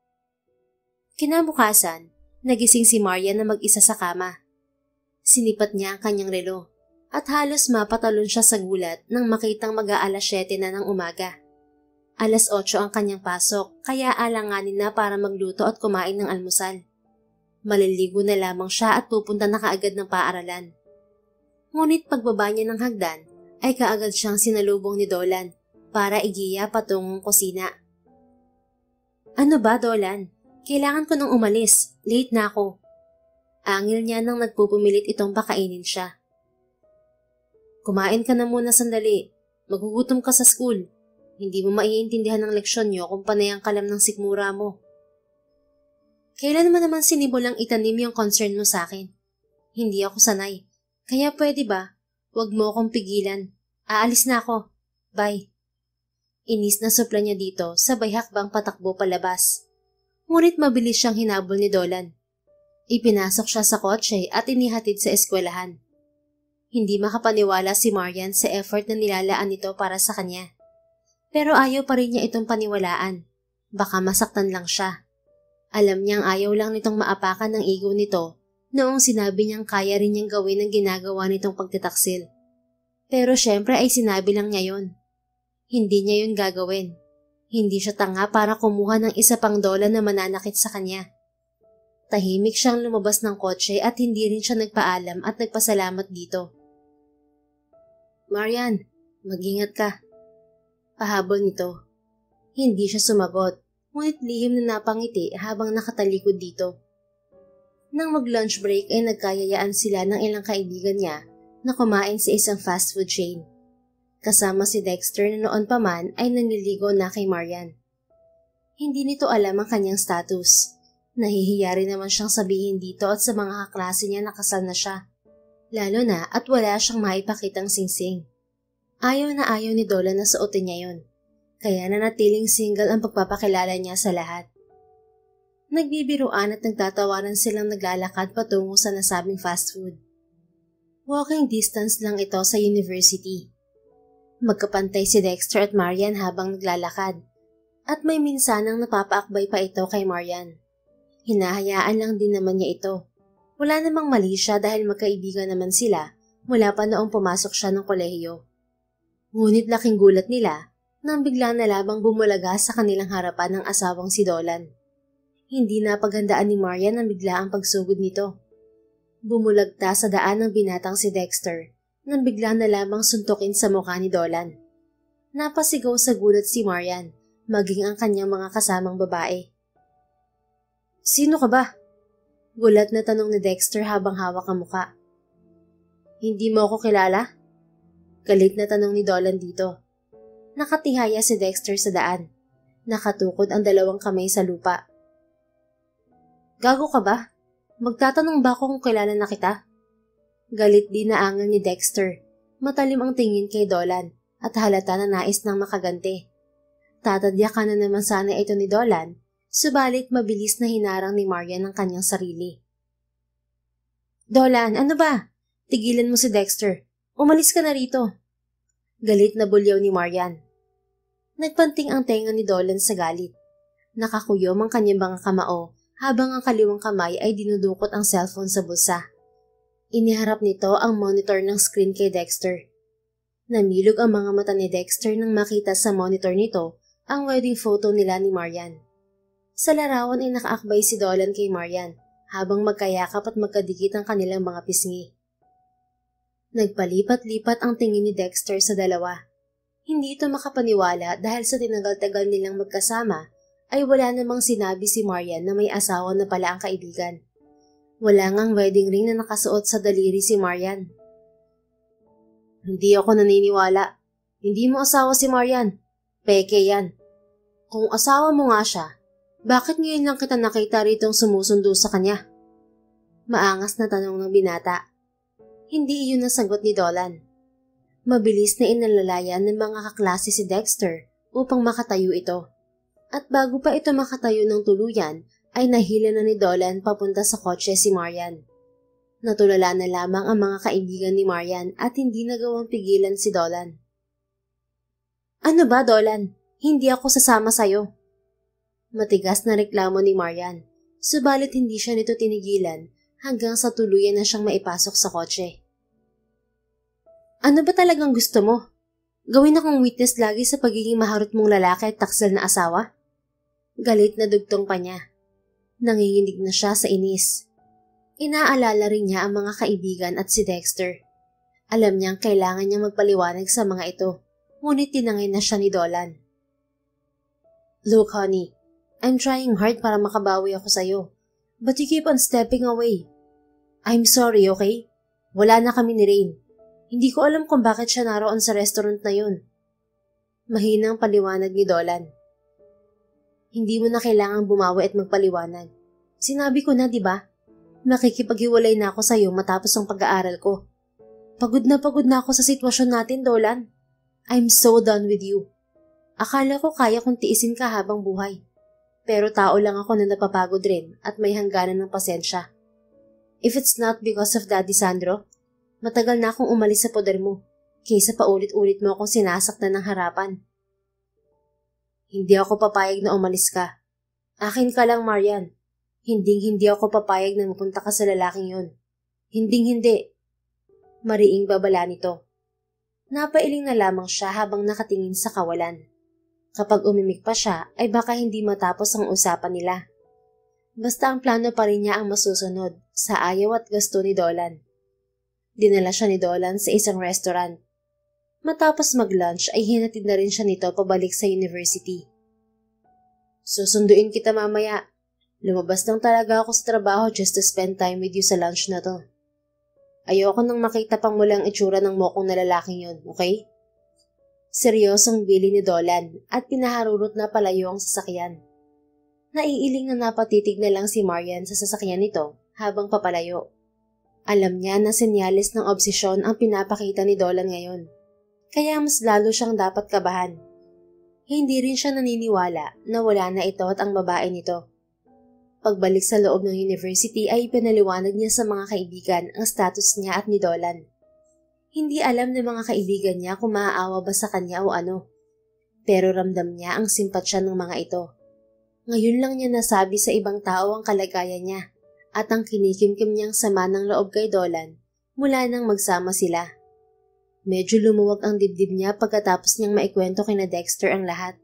Kinabukasan, nagising si Marian na mag-isa sa kama. Sinipat niya ang kanyang relo at halos mapatalon siya sa gulat nang makitang mag-aalas 7 na ng umaga. 8:00 ang kanyang pasok kaya alanganin na para magluto at kumain ng almusal. Maliligo na lamang siya at pupunta na kaagad ng paaralan. Ngunit pagbaba niya ng hagdan ay kaagad siyang sinalubong ni Dolan para igiya patungong kusina. Ano ba, Dolan? Kailangan ko nang umalis. Late na ako. Angil niya nang nagpupumilit itong pakainin siya. Kumain ka na muna sandali. Magugutom ka sa school. Hindi mo maiintindihan ng leksyon niyo kung panay ang kalam ng sikmura mo. Kailan mo naman sinimulang itanim yung concern mo sa akin? Hindi ako sanay. Kaya pwede ba? Huwag mo akong pigilan. Aalis na ako. Bye. Inis na supla niya dito sabay hakbang patakbo palabas. Ngunit mabilis siyang hinabol ni Dolan. Ipinasok siya sa kotse at inihatid sa eskwelahan. Hindi makapaniwala si Marian sa effort na nilalaan nito para sa kanya. Pero ayaw pa rin niya itong paniwalaan. Baka masaktan lang siya. Alam niyang ayaw lang nitong maapakan ng ego nito noong sinabi niyang kaya rin niyang gawin ang ginagawa nitong pagtitaksil. Pero syempre ay sinabi lang niya yon. Hindi niya yun gagawin. Hindi siya tanga para kumuha ng isa pang Dolan na mananakit sa kanya. Tahimik siyang lumabas ng kotse at hindi rin siya nagpaalam at nagpasalamat dito. Marian, mag-ingat ka. Pahabol nito. Hindi siya sumagot, ngunit lihim na napangiti habang nakatalikod dito. Nang mag-lunch break ay nagkayayaan sila ng ilang kaibigan niya na kumain sa isang fast food chain. Kasama si Dexter na noon pa man ay nanliligo na kay Marian. Hindi nito alam ang kanyang status. Nahihiya rin naman siyang sabihin dito at sa mga kaklase niya na kasal na siya. Lalo na at wala siyang maipakitang singsing. Ayaw na ayaw ni Dolan na suotin niya yon. Kaya nanatiling single ang pagpapakilala niya sa lahat. Nagbibiruan at nagtatawanan silang naglalakad patungo sa nasabing fast food. Walking distance lang ito sa university. Magkapantay si Dexter at Marian habang naglalakad. At may minsanang napapaakbay pa ito kay Marian. Hinahayaan lang din naman niya ito. Wala namang mali siya dahil magkaibigan naman sila mula pa noong pumasok siya ng kolehiyo. Ngunit laking gulat nila nang bigla na lamang bumulaga sa kanilang harapan ng asawang si Dolan. Hindi napaghandaan ni Marian ang bigla ang pagsugod nito. Bumulagta sa daan ng binatang si Dexter nang bigla na lamang suntukin sa mukha ni Dolan. Napasigaw sa gulat si Marian, maging ang kanyang mga kasamang babae. Sino ka ba? Gulat na tanong ni Dexter habang hawak ang muka. Hindi mo ako kilala? Galit na tanong ni Dolan dito. Nakatihaya si Dexter sa daan. Nakatukod ang dalawang kamay sa lupa. Gago ka ba? Magtatanong ba ako kung kilala na kita? Galit din na angal ni Dexter. Matalim ang tingin kay Dolan at halata na nais nang makaganti. Tatadyakan na naman sana ito ni Dolan, subalit mabilis na hinarang ni Marian ang kanyang sarili. Dolan, ano ba? Tigilan mo si Dexter. Umalis ka na rito. Galit na bulyaw ni Marian. Nagpanting ang tenga ni Dolan sa galit. Nakakuyom ang kanyang mga kamao habang ang kaliwang kamay ay dinudukot ang cellphone sa bulsa. Iniharap nito ang monitor ng screen kay Dexter. Namilog ang mga mata ni Dexter nang makita sa monitor nito ang wedding photo nila ni Marian. Sa larawan ay nakaakbay si Dolan kay Marian habang magkayakap at magkadikit ang kanilang mga pisngi. Nagpalipat-lipat ang tingin ni Dexter sa dalawa. Hindi ito makapaniwala dahil sa tinagal-tagal nilang magkasama ay wala namang sinabi si Marian na may asawa na pala ang kaibigan. Wala ngang wedding ring na nakasuot sa daliri si Marian. Hindi ako naniniwala. Hindi mo asawa si Marian. Peke yan. Kung asawa mo nga siya, bakit ngayon lang kita nakita ritong sumusundo sa kanya? Maangas na tanong ng binata. Hindi iyon ang sagot ni Dolan. Mabilis na inalalayan ng mga kaklase si Dexter upang makatayo ito. At bago pa ito makatayo ng tuluyan, ay nahila na ni Dolan papunta sa kotse si Marian. Natulala na lamang ang mga kaibigan ni Marian at hindi nagawang pigilan si Dolan. Ano ba, Dolan? Hindi ako sasama sa'yo. Matigas na reklamo ni Marian, subalit hindi siya nito tinigilan hanggang sa tuluyan na siyang maipasok sa kotse. Ano ba talagang gusto mo? Gawin akong witness lagi sa pagiging maharot mong lalaki at taksal na asawa? Galit na dugtong pa niya. Nanginginig na siya sa inis. Inaalala rin niya ang mga kaibigan at si Dexter. Alam niyang kailangan niyang magpaliwanag sa mga ito, ngunit tinangay na siya ni Dolan. Look, honey, I'm trying hard para makabawi ako sa'yo, but you keep on stepping away. I'm sorry, okay? Wala na kami ni Rain. Hindi ko alam kung bakit siya naroon sa restaurant na yun. Mahinang paliwanag ni Dolan. Hindi mo na kailangang bumawi at magpaliwanag. Sinabi ko na, di ba? Makikipaghiwalay na ako sa'yo matapos ang pag-aaral ko. Pagod na ako sa sitwasyon natin, Dolan. I'm so done with you. Akala ko kaya kong tiisin ka habang buhay. Pero tao lang ako na napapagod rin at may hangganan ng pasensya. If it's not because of Daddy Sandro, matagal na akong umalis sa poder mo, kaysa paulit-ulit mo akong sinasaktan ng harapan. Hindi ako papayag na umalis ka. Akin ka lang, Marian. Hinding-hindi ako papayag na mapunta ka sa lalaking yun. Hinding-hindi. Mariing babala nito. Napailing na lamang siya habang nakatingin sa kawalan. Kapag umimik pa siya, ay baka hindi matapos ang usapan nila. Basta ang plano pa rin niya ang masusunod sa ayaw at gusto ni Dolan. Dinala siya ni Dolan sa isang restaurant. Matapos mag-lunch ay hinatid na rin siya nito pabalik sa university. Susunduin kita mamaya. Lumabas lang talaga ako sa trabaho just to spend time with you sa lunch na to. Ayoko nang makita pang mulang itsura ng mokong na lalaking yun, okay? Seryosong bili ni Dolan at pinaharurot na palayo ang sasakyan. Naiiling na napatitig na lang si Marian sa sasakyan nito habang papalayo. Alam niya na senyales ng obsesyon ang pinapakita ni Dolan ngayon. Kaya mas lalo siyang dapat kabahan. Hindi rin siya naniniwala na wala na ito at ang babae nito. Pagbalik sa loob ng university ay pinaliwanag niya sa mga kaibigan ang status niya at ni Dolan. Hindi alam ng mga kaibigan niya kung maaawa ba sa kanya o ano. Pero ramdam niya ang simpatsya ng mga ito. Ngayon lang niya nasabi sa ibang tao ang kalagayan niya. At ang kinikimkim niyang sama ng loob kay Dolan mula nang magsama sila. Medyo lumuwag ang dibdib niya pagkatapos niyang maikwento kina Dexter ang lahat.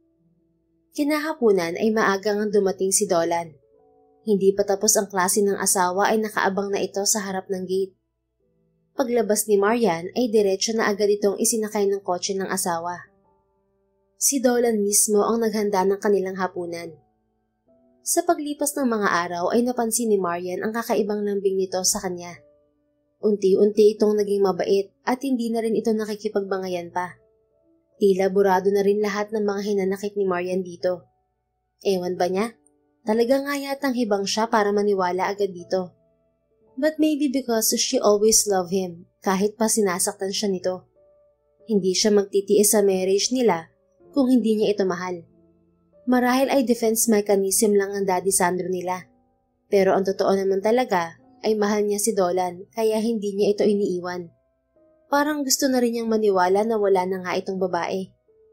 Kinahapunan ay maagang ang dumating si Dolan. Hindi pa tapos ang klase ng asawa ay nakaabang na ito sa harap ng gate. Paglabas ni Marian ay diretso na agad itong isinakay ng kotse ng asawa. Si Dolan mismo ang naghanda ng kanilang hapunan. Sa paglipas ng mga araw ay napansin ni Marian ang kakaibang lambing nito sa kanya. Unti-unti itong naging mabait at hindi na rin ito nakikipagbangayan pa. Tila burado na rin lahat ng mga hinanakit ni Marian dito. Ewan ba niya? Talaga nga yatang hibang siya para maniwala agad dito. But maybe because she always loved him kahit pa sinasaktan siya nito. Hindi siya magtitiis sa marriage nila kung hindi niya ito mahal. Marahil ay defense mechanism lang ang Daddy Sandro nila. Pero ang totoo naman talaga ay mahal niya si Dolan kaya hindi niya ito iniiwan. Parang gusto na rin niyang maniwala na wala na nga itong babae.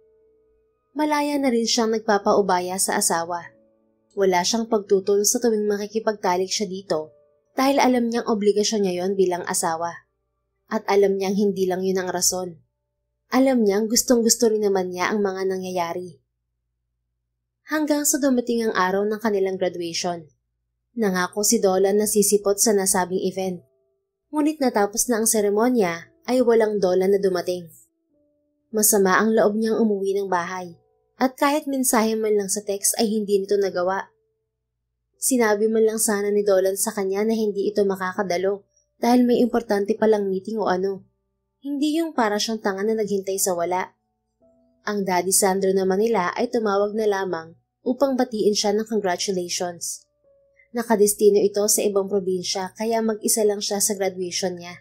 Malaya na rin siyang nagpapaubaya sa asawa. Wala siyang pagtutol sa tuwing makikipagtalik siya dito dahil alam niyang obligasyon niya yon bilang asawa. At alam niyang hindi lang yun ang rason. Alam niyang gustong-gusto rin naman niya ang mga nangyayari. Hanggang sa dumating ang araw ng kanilang graduation. Nangako si Dolan na sisipot sa nasabing event. Ngunit natapos na ang seremonya ay walang Dolan na dumating. Masama ang loob niyang umuwi ng bahay. At kahit mensahe man lang sa text ay hindi nito nagawa. Sinabi man lang sana ni Dolan sa kanya na hindi ito makakadalo dahil may importante palang meeting o ano. Hindi yung para siyang tanga na naghintay sa wala. Ang Daddy Sandro naman nila ay tumawag na lamang upang batiin siya ng congratulations. Nakadestino ito sa ibang probinsya kaya mag-isa lang siya sa graduation niya.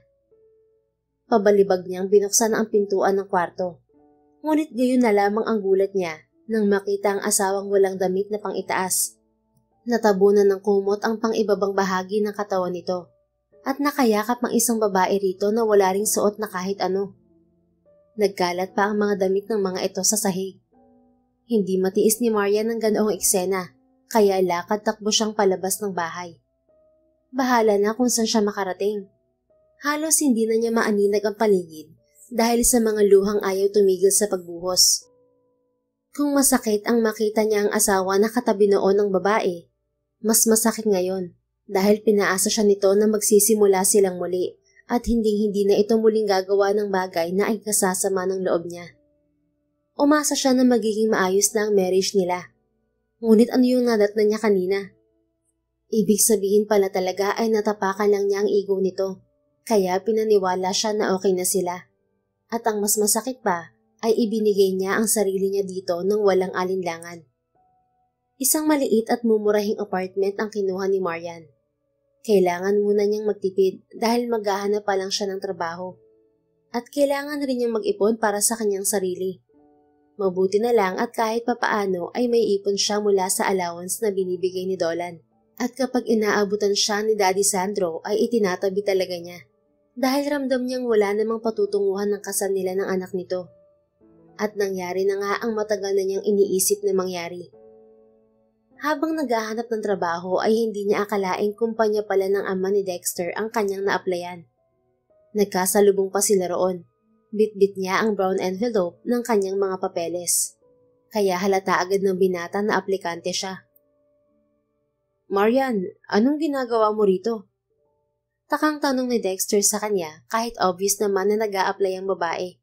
Pabalibag niyang binuksan ang pintuan ng kwarto. Ngunit gayon na lamang ang gulat niya nang makita ang asawang walang damit na pang-itaas. Natabunan ng kumot ang pang-ibabang bahagi ng katawan nito at nakayakap ang isang babae rito na wala ring suot na kahit ano. Nagkalat pa ang mga damit ng mga ito sa sahig. Hindi matiis ni Marian ng ganoong eksena kaya lakad takbo siyang palabas ng bahay. Bahala na kung saan siya makarating. Halos hindi na niya maaninag ang paligid dahil sa mga luhang ayaw tumigil sa pagbuhos. Kung masakit ang makita niya ang asawa na katabi noon ng babae, mas masakit ngayon dahil pinaasa siya nito na magsisimula silang muli at hindi na ito muling gagawa ng bagay na ay kasasama ng loob niya. Umasa siya na magiging maayos na ang marriage nila. Ngunit ano yung nadatnan niya kanina? Ibig sabihin pala talaga ay natapakan lang niya ang ego nito, kaya pinaniwala siya na okay na sila. At ang mas masakit pa, ay ibinigay niya ang sarili niya dito nang walang alinlangan. Isang maliit at mumurahing apartment ang kinuha ni Marian. Kailangan muna niyang magtipid dahil maghahanap pa lang siya ng trabaho. At kailangan rin niyang mag-ipon para sa kanyang sarili. Mabuti na lang at kahit papaano ay may ipon siya mula sa allowance na binibigay ni Dolan. At kapag inaabutan siya ni Daddy Sandro ay itinatabi talaga niya. Dahil ramdam niyang wala namang patutunguhan ng kasal nila ng anak nito. At nangyari na nga ang matagal na niyang iniisip na mangyari. Habang naghahanap ng trabaho ay hindi niya akalaing kumpanya pala ng ama ni Dexter ang kanyang na-applyan. Nagkasalubong pa sila roon. Bit-bit niya ang brown envelope ng kanyang mga papeles. Kaya halata agad ng binata na aplikante siya. Marian, anong ginagawa mo rito? Takang tanong ni Dexter sa kanya kahit obvious naman na nag-a-apply ang babae.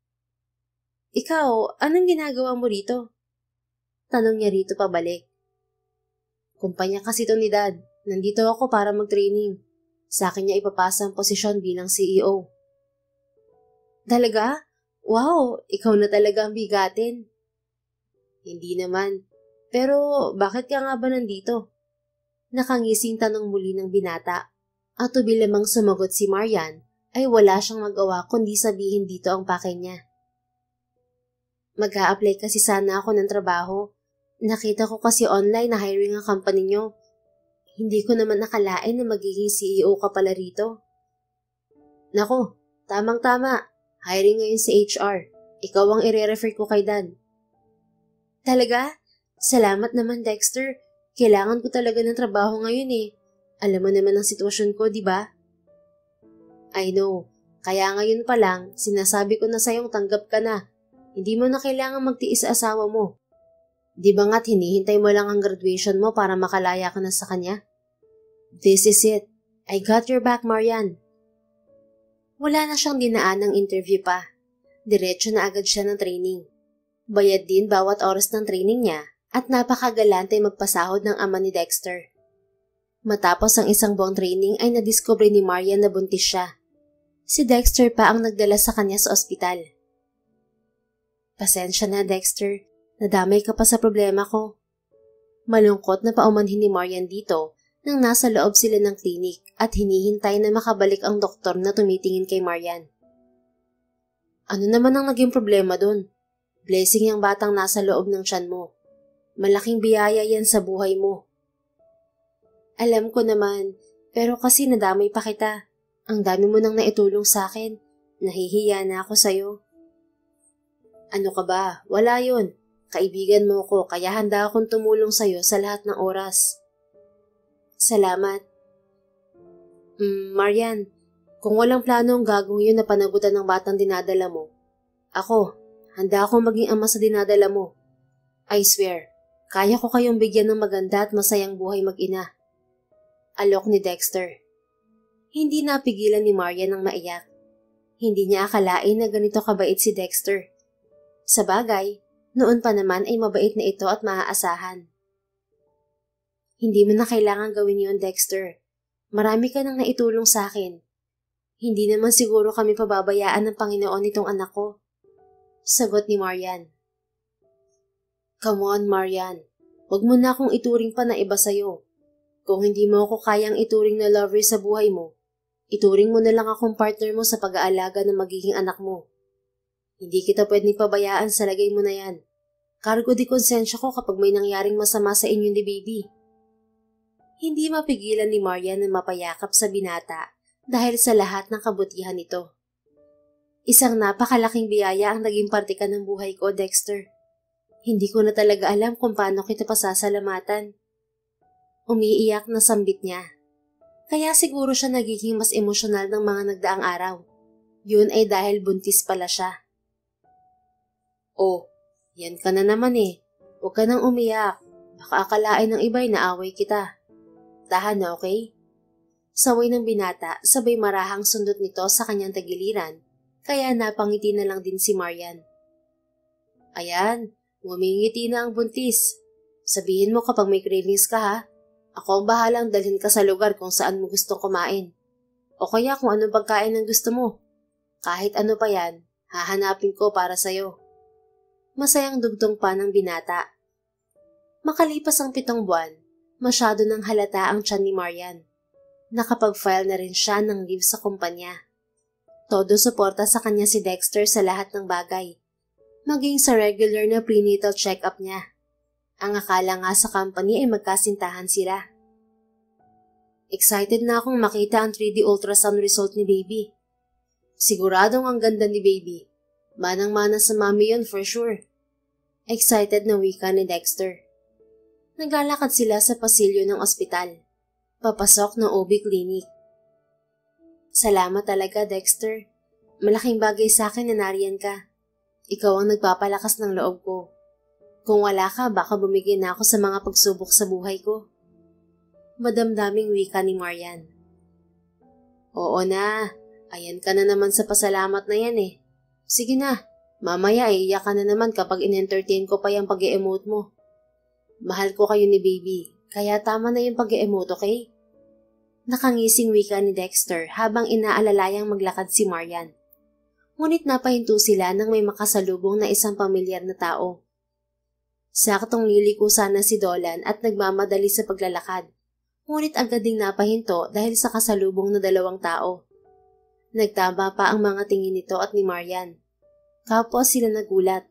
Ikaw, anong ginagawa mo rito? Tanong niya rito pabalik. Kumpanya kasi ito ni Dad. Nandito ako para mag-training. Sa akin niya ipapasa ang posisyon bilang CEO. Talaga? Wow, ikaw na talaga ang bigatin. Hindi naman. Pero bakit ka nga ba nandito? Nakangising tanong muli ng binata. At tubil lamang sumagot si Marian ay wala siyang magawa kundi sabihin dito ang pakay niya. Mag-a-apply kasi sana ako ng trabaho. Nakita ko kasi online na hiring ang company nyo. Hindi ko naman nakalain na magiging CEO ka pala rito. Nako, tamang-tama. Hiring ngayon si HR. Ikaw ang ire-refer ko kay Dan. Talaga? Salamat naman, Dexter. Kailangan ko talaga ng trabaho ngayon eh. Alam mo naman ang sitwasyon ko, di ba? I know. Kaya ngayon pa lang, sinasabi ko na sa'yong tanggap ka na. Hindi mo na kailangan magtiis sa asawa mo. Di ba nga't hinihintay mo lang ang graduation mo para makalaya ka na sa kanya? This is it. I got your back, Marian. Wala na siyang dinaan ng interview pa. Diretso na agad siya ng training. Bayad din bawat oras ng training niya at napakagalante magpasahod ng ama ni Dexter. Matapos ang isang buong training ay nadiskubre ni Marian na buntis siya. Si Dexter pa ang nagdala sa kanya sa ospital. Pasensya na, Dexter. Nadamay ka pa sa problema ko. Malungkot na paumanhin ni Marian dito nang nasa loob sila ng klinik at hinihintay na makabalik ang doktor na tumitingin kay Marian. Ano naman ang naging problema dun? Blessing yung batang nasa loob ng tiyan mo. Malaking biyaya yan sa buhay mo. Alam ko naman, Pero kasi nadamay pa kita. Ang dami mo nang naitulong sa akin. Nahihiya na ako sa'yo. Ano ka ba? Wala yun. Kaibigan mo ko kaya handa akong tumulong sa'yo sa lahat ng oras. Salamat. Marian, kung walang plano ang gagawin yun na panagutan ng batang dinadala mo, handa akong maging ama sa dinadala mo. I swear, kaya ko kayong bigyan ng maganda at masayang buhay mag-ina. Alok ni Dexter. Hindi napigilan ni Marian ng maiyak. Hindi niya akalain na ganito kabait si Dexter. Sa bagay, noon pa naman ay mabait na ito at maaasahan. Hindi mo na kailangan gawin yun, Dexter. Marami ka nang naitulong sa akin. Hindi naman siguro kami pababayaan ng Panginoon itong anak ko. Sagot ni Marian. Come on, Marian. Huwag mo na akong ituring pa na iba sa'yo. Kung hindi mo ako kayang ituring na lover sa buhay mo, ituring mo na lang akong partner mo sa pag-aalaga ng magiging anak mo. Hindi kita pwedeng pabayaan sa lagay mo na yan. Cargo di konsensya ko kapag may nangyaring masama sa inyo ni baby. Hindi mapigilan ni Marian na mapayakap sa binata dahil sa lahat ng kabutihan nito. Isang napakalaking biyaya ang naging parte ka ng buhay ko, Dexter. Hindi ko na talaga alam kung paano kita pasasalamatan. Umiiyak na sambit niya. Kaya siguro siya nagiging mas emosyonal ng mga nagdaang araw. Yun ay dahil buntis pala siya. Oh, yan ka na naman eh. Huwag ka nang umiyak. Baka akalain ng iba'y naaway kita. Tahan na, okay? Saway ng binata, sabay marahang sundot nito sa kanyang tagiliran, kaya napangiti na lang din si Marian. Ayan, ngumingiti na ang buntis. Sabihin mo kapag may cravings ka ha. Ako ang bahalang dalhin ka sa lugar kung saan mo gustong kumain. O kaya kung anong pagkain ang gusto mo. Kahit ano pa yan, hahanapin ko para sa'yo. Masayang dugtong pa ng binata. Makalipas ang 7 buwan, masyado nang halata ang tiyan ni Marian. Nakapag-file na rin siya ng leave sa kumpanya. Todo suporta sa kanya si Dexter sa lahat ng bagay. Maging sa regular na prenatal check-up niya. Ang akala nga sa company ay magkasintahan sila. Excited na akong makita ang 3D ultrasound result ni baby. Siguradong ang ganda ni baby. Manang-mana sa mami yun for sure. Excited na wika ni Dexter. Naglalakad sila sa pasilyo ng ospital. Papasok ng OB clinic. Salamat talaga, Dexter. Malaking bagay sa akin na nariyan ka. Ikaw ang nagpapalakas ng loob ko. Kung wala ka, baka bumigay na ako sa mga pagsubok sa buhay ko. Madamdaming wika ni Marian. Oo na, ayan ka na naman sa pasalamat na yan eh. Sige na, mamaya iiyak ka na naman kapag in-entertain ko pa yung pag-e-emote mo. Mahal ko kayo ni baby, kaya tama na yung pag-e-emote, okay? Nakangising wika ni Dexter habang inaalalayang maglakad si Marian. Ngunit napahinto sila nang may makasalubong na isang pamilyar na tao. Saktong liliko sana si Dolan at nagmamadali sa paglalakad. Ngunit agad ding napahinto dahil sa kasalubong na 2 tao. Nagtama pa ang mga tingin nito at ni Marian. Kapwa sila nagulat.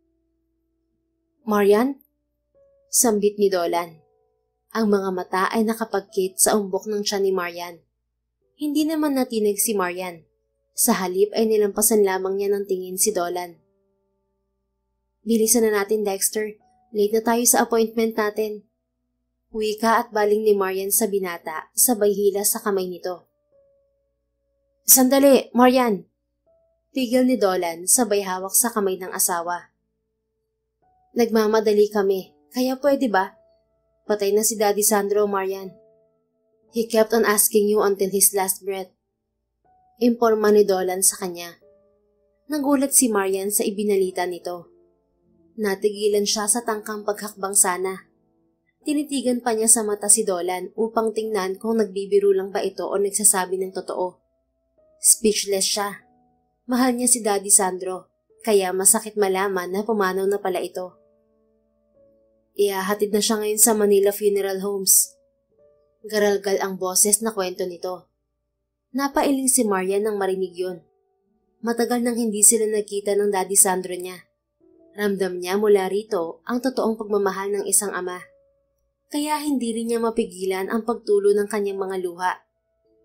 Marian? Sambit ni Dolan. Ang mga mata ay nakapagkit sa umbok ng tiyan ni Marian. Hindi naman natinig si Marian. Sa halip ay nilampasan lamang niya ng tingin si Dolan. Bilisan na natin, Dexter. Late na tayo sa appointment natin. Wika at baling ni Marian sa binata, sabay hila sa kamay nito. Sandali, Marian! Tigil ni Dolan, sabay hawak sa kamay ng asawa. Nagmamadali kami. Kaya pwede ba? Patay na si Daddy Sandro, Marian. He kept on asking you until his last breath. Imporma ni Dolan sa kanya. Nagulat si Marian sa ibinalita nito. Natigilan siya sa tangkang paghakbang sana. Tinitigan pa niya sa mata si Dolan upang tingnan kung nagbibiro lang ba ito o nagsasabi ng totoo. Speechless siya. Mahal niya si Daddy Sandro, kaya masakit malaman na pumanaw na pala ito. Ihahatid na siya ngayon sa Manila Funeral Homes. Garalgal ang boses na kwento nito. Napailing si Marian nang marinig yun. Matagal nang hindi sila nagkita ng Daddy Sandro niya. Ramdam niya mula rito ang totoong pagmamahal ng isang ama. Kaya hindi rin niya mapigilan ang pagtulo ng kanyang mga luha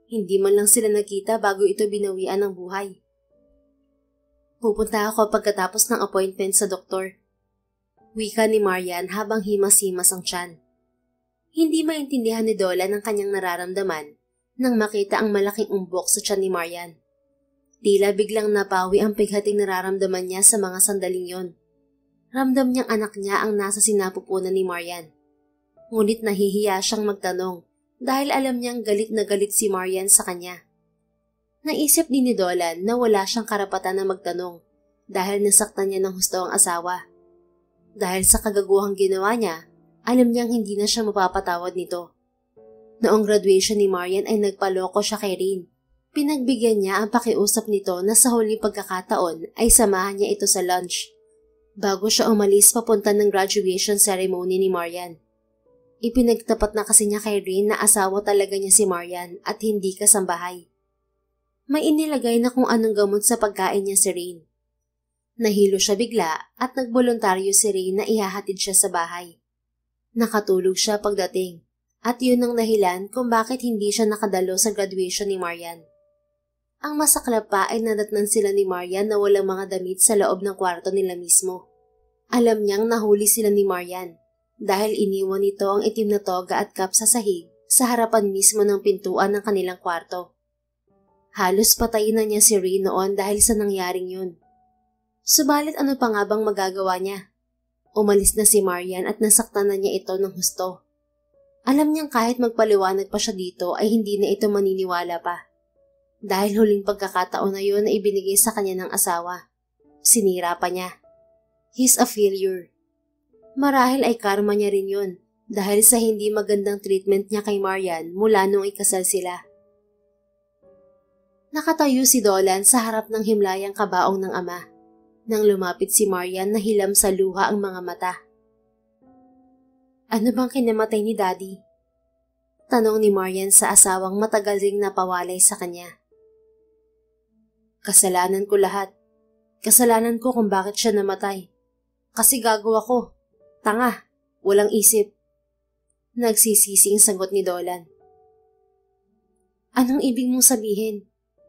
Hindi man lang sila nakita bago ito binawian ng buhay. Pupunta ako pagkatapos ng appointment sa doktor. Wika ni Marian habang himas-himas ang tiyan. Hindi maintindihan ni Dolan ang kanyang nararamdaman nang makita ang malaking umbok sa tiyan ni Marian. Tila biglang napawi ang pighating nararamdaman niya sa mga sandaling yon. Ramdam niyang anak niya ang nasa sinapupunan ni Marian. Ngunit nahihiya siyang magtanong dahil alam niyang galit na galit si Marian sa kanya. Naisip din ni Dolan na wala siyang karapatan na magtanong dahil nasaktan niya ng husto ang asawa. Dahil sa kagaguhang ginawa niya, alam niyang hindi na siya mapapatawad nito. Noong graduation ni Marian ay nagpaloko siya kay Rain. Pinagbigyan niya ang pakiusap nito na sa huling pagkakataon ay samahan niya ito sa lunch. Bago siya umalis papunta ng graduation ceremony ni Marian. Ipinagtapat na kasi niya kay Rain na asawa talaga niya si Marian at hindi kasambahay. May inilagay na kung anong gamot sa pagkain niya si Rain. Nahilo siya bigla at nagboluntaryo si Rain na ihahatid siya sa bahay. Nakatulog siya pagdating at yun ang dahilan kung bakit hindi siya nakadalo sa graduation ni Marian. Ang masaklap pa ay nadatnan sila ni Marian na walang mga damit sa loob ng kwarto nila mismo. Alam niyang nahuli sila ni Marian dahil iniwan nito ang itim na toga at cup sa sahig sa harapan mismo ng pintuan ng kanilang kwarto. Halos patayin na niya si Rain noon dahil sa nangyaring yun. Subalit ano pa nga bang magagawa niya? Umalis na si Marian at nasaktan na niya ito ng husto. Alam niyang kahit magpaliwanag pa siya dito ay hindi na ito maniniwala pa. Dahil huling pagkakataon na yun na ibinigay sa kanya ng asawa. Sinira pa niya. He's a failure. Marahil ay karma niya rin yun dahil sa hindi magandang treatment niya kay Marian mula nung ikasal sila. Nakatayo si Dolan sa harap ng himlayang kabaong ng ama. Nang lumapit si Marian, nahilam sa luha ang mga mata. Ano bang kinamatay ni Daddy? Tanong ni Marian sa asawang matagal ring napawalay sa kanya. Kasalanan ko lahat. Kasalanan ko kung bakit siya namatay. Kasi gago ako. Tanga. Walang isip. Nagsisising sagot ni Dolan. Anong ibig mong sabihin?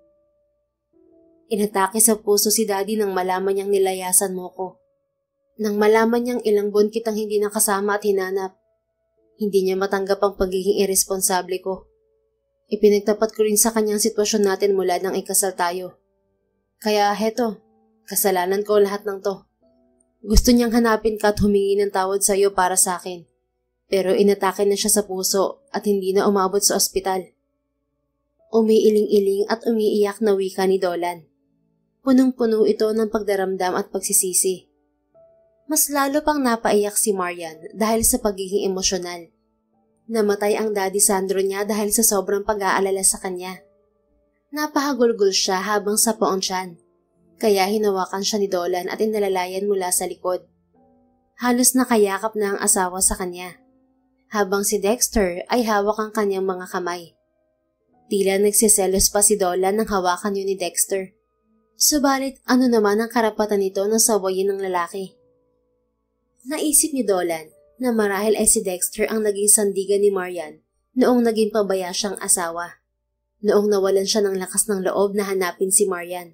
Inatake sa puso si Daddy nang malaman niyang nilayasan mo ko. Nang malaman niyang ilang buwan kitang hindi nakasama at hinanap. Hindi niya matanggap ang pagiging irresponsable ko. Ipinagtapat ko rin sa kanyang sitwasyon natin mula nang ikasal tayo. Kaya heto, kasalanan ko lahat ng to. Gusto niyang hanapin ka at humingi ng tawad sa iyo para sa akin. Pero inatake na siya sa puso at hindi na umabot sa ospital. Umiiling-iling at umiiyak na wika ni Dolan. Punong-puno ito ng pagdaramdam at pagsisisi. Mas lalo pang napaiyak si Marian dahil sa pagiging emosyonal. Namatay ang Daddy Sandro niya dahil sa sobrang pag-aalala sa kanya. Napahagulgol siya habang sa poong tiyan. Kaya hinawakan siya ni Dolan at inalalayan mula sa likod. Halos nakayakap na ang asawa sa kanya. Habang si Dexter ay hawak ang kanyang mga kamay. Tila nagsiselos pa si Dolan nang hawakan yun ni Dexter. Subalit ano naman ang karapatan nito na sawayin ng lalaki? Naisip ni Dolan na marahil ay si Dexter ang naging sandigan ni Marian noong naging pabaya siyang asawa. Noong nawalan siya ng lakas ng loob na hanapin si Marian.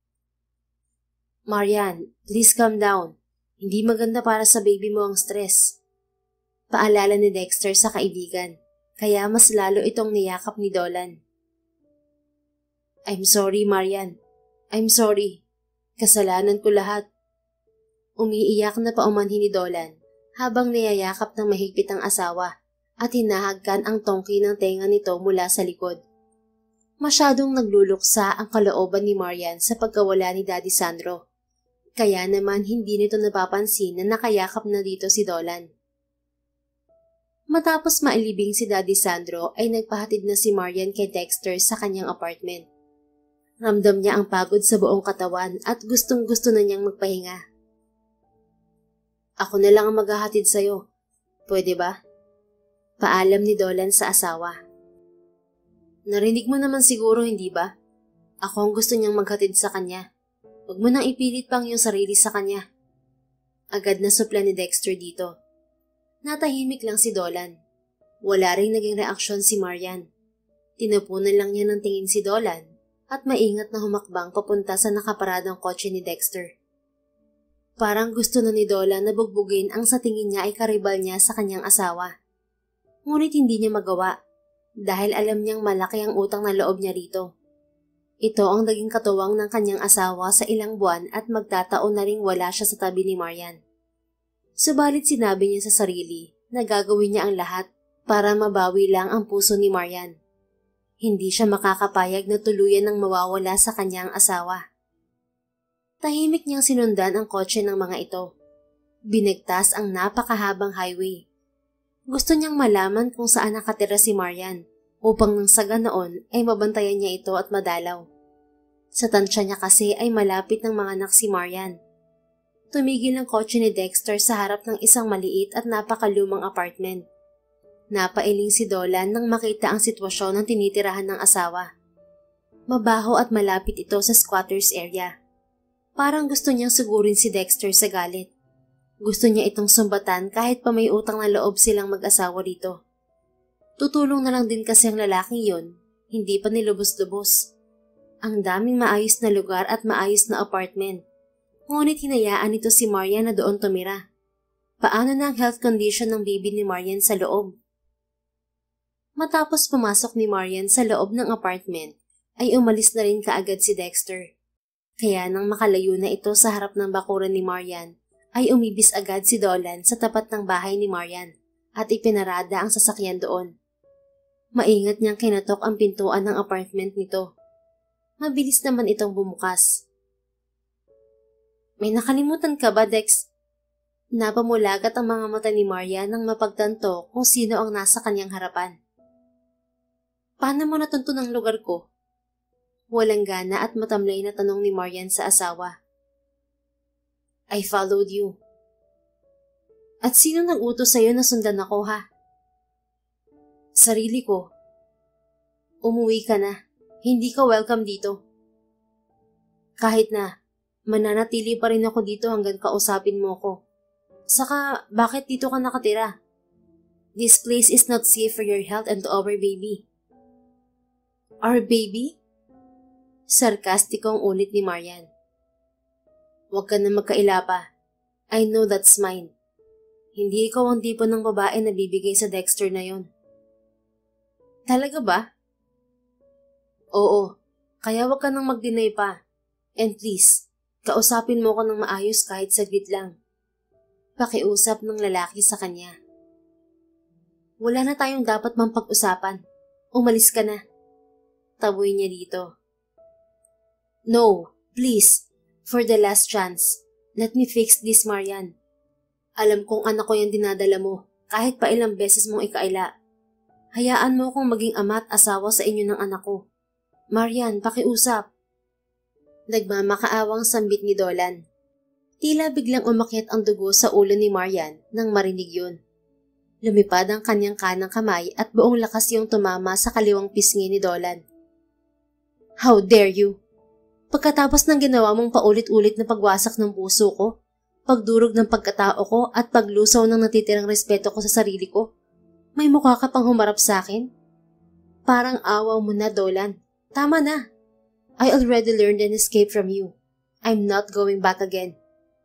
Marian, please calm down. Hindi maganda para sa baby mo ang stress. Paalala ni Dexter sa kaibigan, kaya mas lalo itong niyakap ni Dolan. I'm sorry, Marian. I'm sorry. Kasalanan ko lahat. Umiiyak na paumanhin ni Dolan habang niyayakap ng mahigpit ang asawa at hinahagkan ang tongki ng tenga nito mula sa likod. Masyadong nagluluksa ang kalooban ni Marian sa pagkawala ni Daddy Sandro. Kaya naman hindi nito napapansin na nakayakap na dito si Dolan. Matapos mailibing si Daddy Sandro ay nagpahatid na si Marian kay Dexter sa kanyang apartment. Ramdam niya ang pagod sa buong katawan at gustong-gusto na niyang magpahinga. Ako na lang ang maghahatid sa'yo. Pwede ba? Paalam ni Dolan sa asawa. Narinig mo naman siguro, hindi ba? Ako ang gusto niyang maghatid sa kanya. Huwag mo nang ipilit pang iyong sarili sa kanya. Agad na supla ni Dexter dito. Natahimik lang si Dolan. Wala ring naging reaksyon si Marian. Tinapunan lang niya ng tingin si Dolan at maingat na humakbang papunta sa nakaparadang kotse ni Dexter. Parang gusto na ni Dolan na bugbugin ang sa tingin niya ay karibal niya sa kanyang asawa. Ngunit hindi niya magawa dahil alam niyang malaki ang utang na loob niya rito. Ito ang naging katuwang ng kanyang asawa sa ilang buwan at magtataon na ring wala siya sa tabi ni Marian. Subalit sinabi niya sa sarili na gagawin niya ang lahat para mabawi lang ang puso ni Marian. Hindi siya makakapayag na tuluyan ng mawawala sa kanyang asawa. Tahimik niyang sinundan ang kotse ng mga ito. Binigtas ang napakahabang highway. Gusto niyang malaman kung saan nakatira si Marian upang nang sa ganoon ay mabantayan niya ito at madalaw. Sa tansya niya kasi ay malapit ng mga anak si Marian. Tumigil ang kotse ni Dexter sa harap ng isang maliit at napakalumang apartment. Napailing si Dolan nang makita ang sitwasyon ng tinitirahan ng asawa. Mabaho at malapit ito sa squatters area. Parang gusto niyang sigurin si Dexter sa galit. Gusto niya itong sumbatan kahit pa may utang na loob silang mag-asawa dito. Tutulong na lang din kasi ang lalaking yon, hindi pa nilubos-lubos. Ang daming maayos na lugar at maayos na apartment. Ngunit hinayaan nito si Marian na doon tumira. Paano na ang health condition ng baby ni Marian sa loob? Matapos pumasok ni Marian sa loob ng apartment, ay umalis na rin kaagad si Dexter. Kaya nang makalayo na ito sa harap ng bakuran ni Marian, ay umibis agad si Dolan sa tapat ng bahay ni Marian at ipinarada ang sasakyan doon. Maingat niyang kinatok ang pintuan ng apartment nito. Mabilis naman itong bumukas. May nakalimutan ka ba, Dex? Napamulagat ang mga mata ni Marian nang mapagtanto kung sino ang nasa kanyang harapan. Paano mo natunto ng lugar ko? Walang gana at matamlay na tanong ni Marian sa asawa. I followed you. At sino nag-utos sa'yo na sundan ako, ha? Sarili ko. Umuwi ka na. Hindi ka welcome dito. Kahit na, mananatili pa rin ako dito hanggang kausapin mo ko. Saka, bakit dito ka nakatira? This place is not safe for your health and to our baby. Our baby? Sarkastikong ulit ni Marian. Huwag ka na magkaila pa. I know that's mine. Hindi ikaw ang tipo ng babae na bibigay sa Dexter na yon. Talaga ba? Oo, kaya huwag ka nang mag-deny pa. And please, kausapin mo ko ng maayos kahit saglit lang. Pakiusap ng lalaki sa kanya. Wala na tayong dapat mang pag-usapan. Umalis ka na. Taboy niya dito. No, please, for the last chance, let me fix this, Marian. Alam kong anak ko yung dinadala mo, kahit pa ilang beses mong ikaila. Hayaan mo kong maging ama at asawa sa inyo ng anak ko. Marian, pakiusap. Nagmamakaawang sambit ni Dolan. Tila biglang umakyat ang dugo sa ulo ni Marian nang marinig yun. Lumipad ang kanyang kanang kamay at buong lakas yung tumama sa kaliwang pisngi ni Dolan. How dare you! Pagkatapos ng ginawa mong paulit-ulit na pagwasak ng puso ko, pagdurog ng pagkatao ko at paglusaw ng natitirang respeto ko sa sarili ko, may mukha ka pang humarap sa akin? Parang awa mo na, Dolan. Tama na. I already learned and escaped from you. I'm not going back again.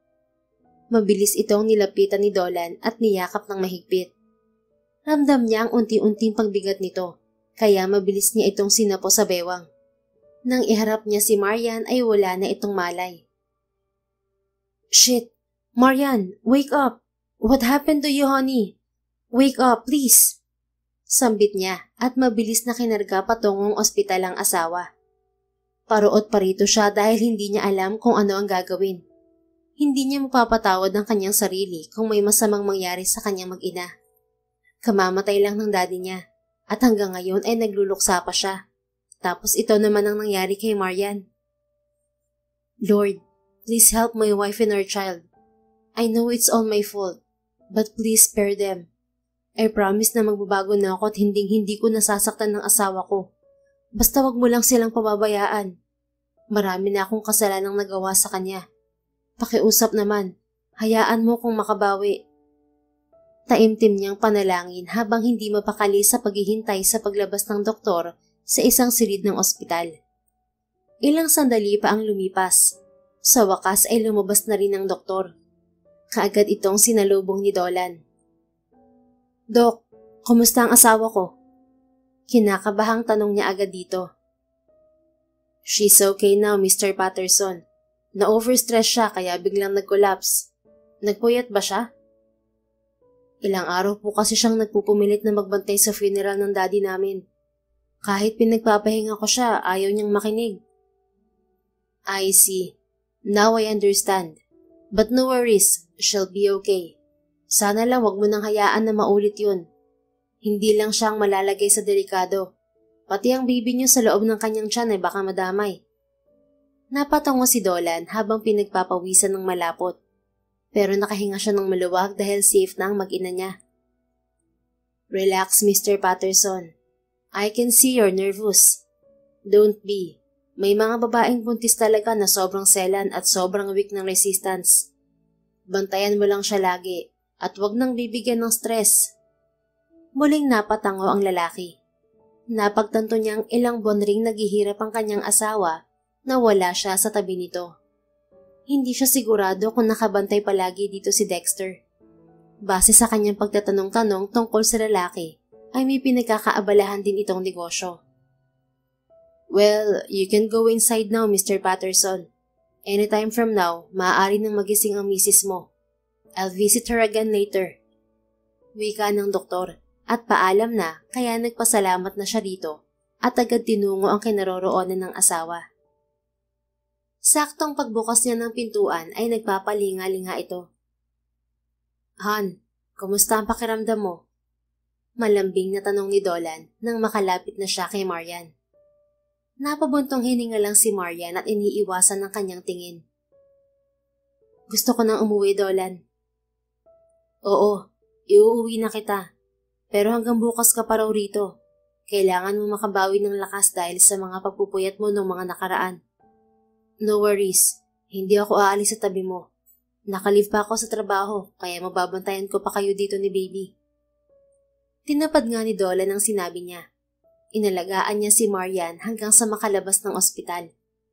Mabilis itong nilapitan ni Dolan at niyakap ng mahigpit. Ramdam niya ang unti-unting pagbigat nito, kaya mabilis niya itong sinapo sa bewang. Nang iharap niya si Marian ay wala na itong malay. Shit! Marian, wake up! What happened to you, honey? Wake up, please! Sambit niya at mabilis na kinarga patungong ospital ang asawa. Paruot pa rito siya dahil hindi niya alam kung ano ang gagawin. Hindi niya mapapatawad ang kanyang sarili kung may masamang mangyari sa kanyang mag-ina. Kamamatay lang ng daddy niya at hanggang ngayon ay nagluluksa pa siya. Tapos ito naman ang nangyari kay Marian. Lord, please help my wife and our child. I know it's all my fault, but please spare them. I promise na magbabago na ako at hindi ko nasasaktan ng asawa ko. Basta wag mo lang silang pababayaan. Marami na akong kasalanang nagawa sa kanya. Pakiusap naman, hayaan mo kung makabawi. Taimtim niyang panalangin habang hindi mapakali sa paghihintay sa paglabas ng doktor sa isang silid ng ospital. Ilang sandali pa ang lumipas. Sa wakas ay lumabas na rin ang doktor. Kaagad itong sinalubong ni Dolan. "Dok, kumusta ang asawa ko?" Kinakabahang tanong niya agad dito. "She's okay now, Mr. Patterson. Na-overstress siya kaya biglang nag-collapse. Nagpuyat ba siya?" "Ilang araw po kasi siyang nagpupumilit na magbantay sa funeral ng daddy namin. Kahit pinagpapahinga ko siya, ayaw niyang makinig." "I see. Now I understand. But no worries, she'll be okay. Sana lang wag mo nang hayaan na maulit yun. Hindi lang siyang malalagay sa delikado. Pati ang baby niyo sa loob ng kanyang tiyan ay baka madamay." Napatango si Dolan habang pinagpapawisan ng malapot. Pero nakahinga siya ng maluwag dahil safe na ang mag-ina niya. "Relax, Mr. Patterson. I can see you're nervous. Don't be. May mga babaeng buntis talaga na sobrang selan at sobrang weak ng resistance. Bantayan mo lang siya lagi at wag nang bibigyan ng stress." Muling napatango ang lalaki. Napagtanto niyang ilang buwan ring naghihirap ang kanyang asawa na wala siya sa tabi nito. Hindi siya sigurado kung nakabantay palagi dito si Dexter. Base sa kanyang pagtatanong-tanong tungkol sa lalaki, ay may pinagkakaabalahan din itong negosyo. "Well, you can go inside now, Mr. Patterson. Anytime from now, maaari nang magising ang misis mo. I'll visit her again later." Wika ng doktor at paalam na kaya nagpasalamat na siya dito at agad tinungo ang kinaroroonan ng asawa. Saktong pagbukas niya ng pintuan ay nagpapalinga-linga ito. "Han, kumusta ang pakiramdam mo?" Malambing na tanong ni Dolan nang makalapit na siya kay Marian. Napabuntong hininga lang si Marian at iniiwasan ng kanyang tingin. "Gusto ko nang umuwi, Dolan." "Oo, iuuwi na kita. Pero hanggang bukas ka pa raw rito. Kailangan mo makabawi ng lakas dahil sa mga pagpupuyat mo ng mga nakaraan." "No worries, hindi ako aalis sa tabi mo. Nakalive pa ako sa trabaho kaya mababantayan ko pa kayo dito ni baby." Tinapad nga ni Dolan ang sinabi niya. Inalagaan niya si Marian hanggang sa makalabas ng ospital.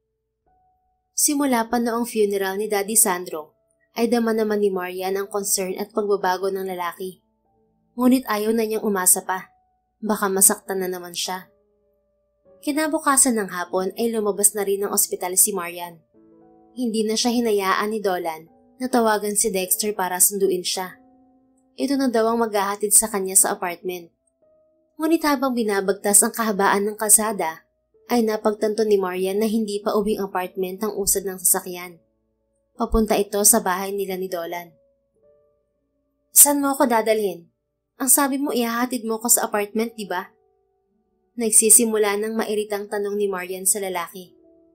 Simula pa noong funeral ni Daddy Sandro, ay dama naman ni Marian ang concern at pagbabago ng lalaki. Ngunit ayaw na niyang umasa pa. Baka masaktan na naman siya. Kinabukasan ng hapon ay lumabas na rin ng ospital si Marian. Hindi na siya hinayaan ni Dolan na tawagan si Dexter para sunduin siya. Ito na daw ang maghahatid sa kanya sa apartment. Ngunit habang binabagtas ang kahabaan ng kalsada, ay napagtanto ni Marian na hindi pa uwing apartment ang usad ng sasakyan. Papunta ito sa bahay nila ni Dolan. "Saan mo ako dadalhin? Ang sabi mo ihahatid mo ko sa apartment, di ba?" Nagsisimula ng mairitang tanong ni Marian sa lalaki.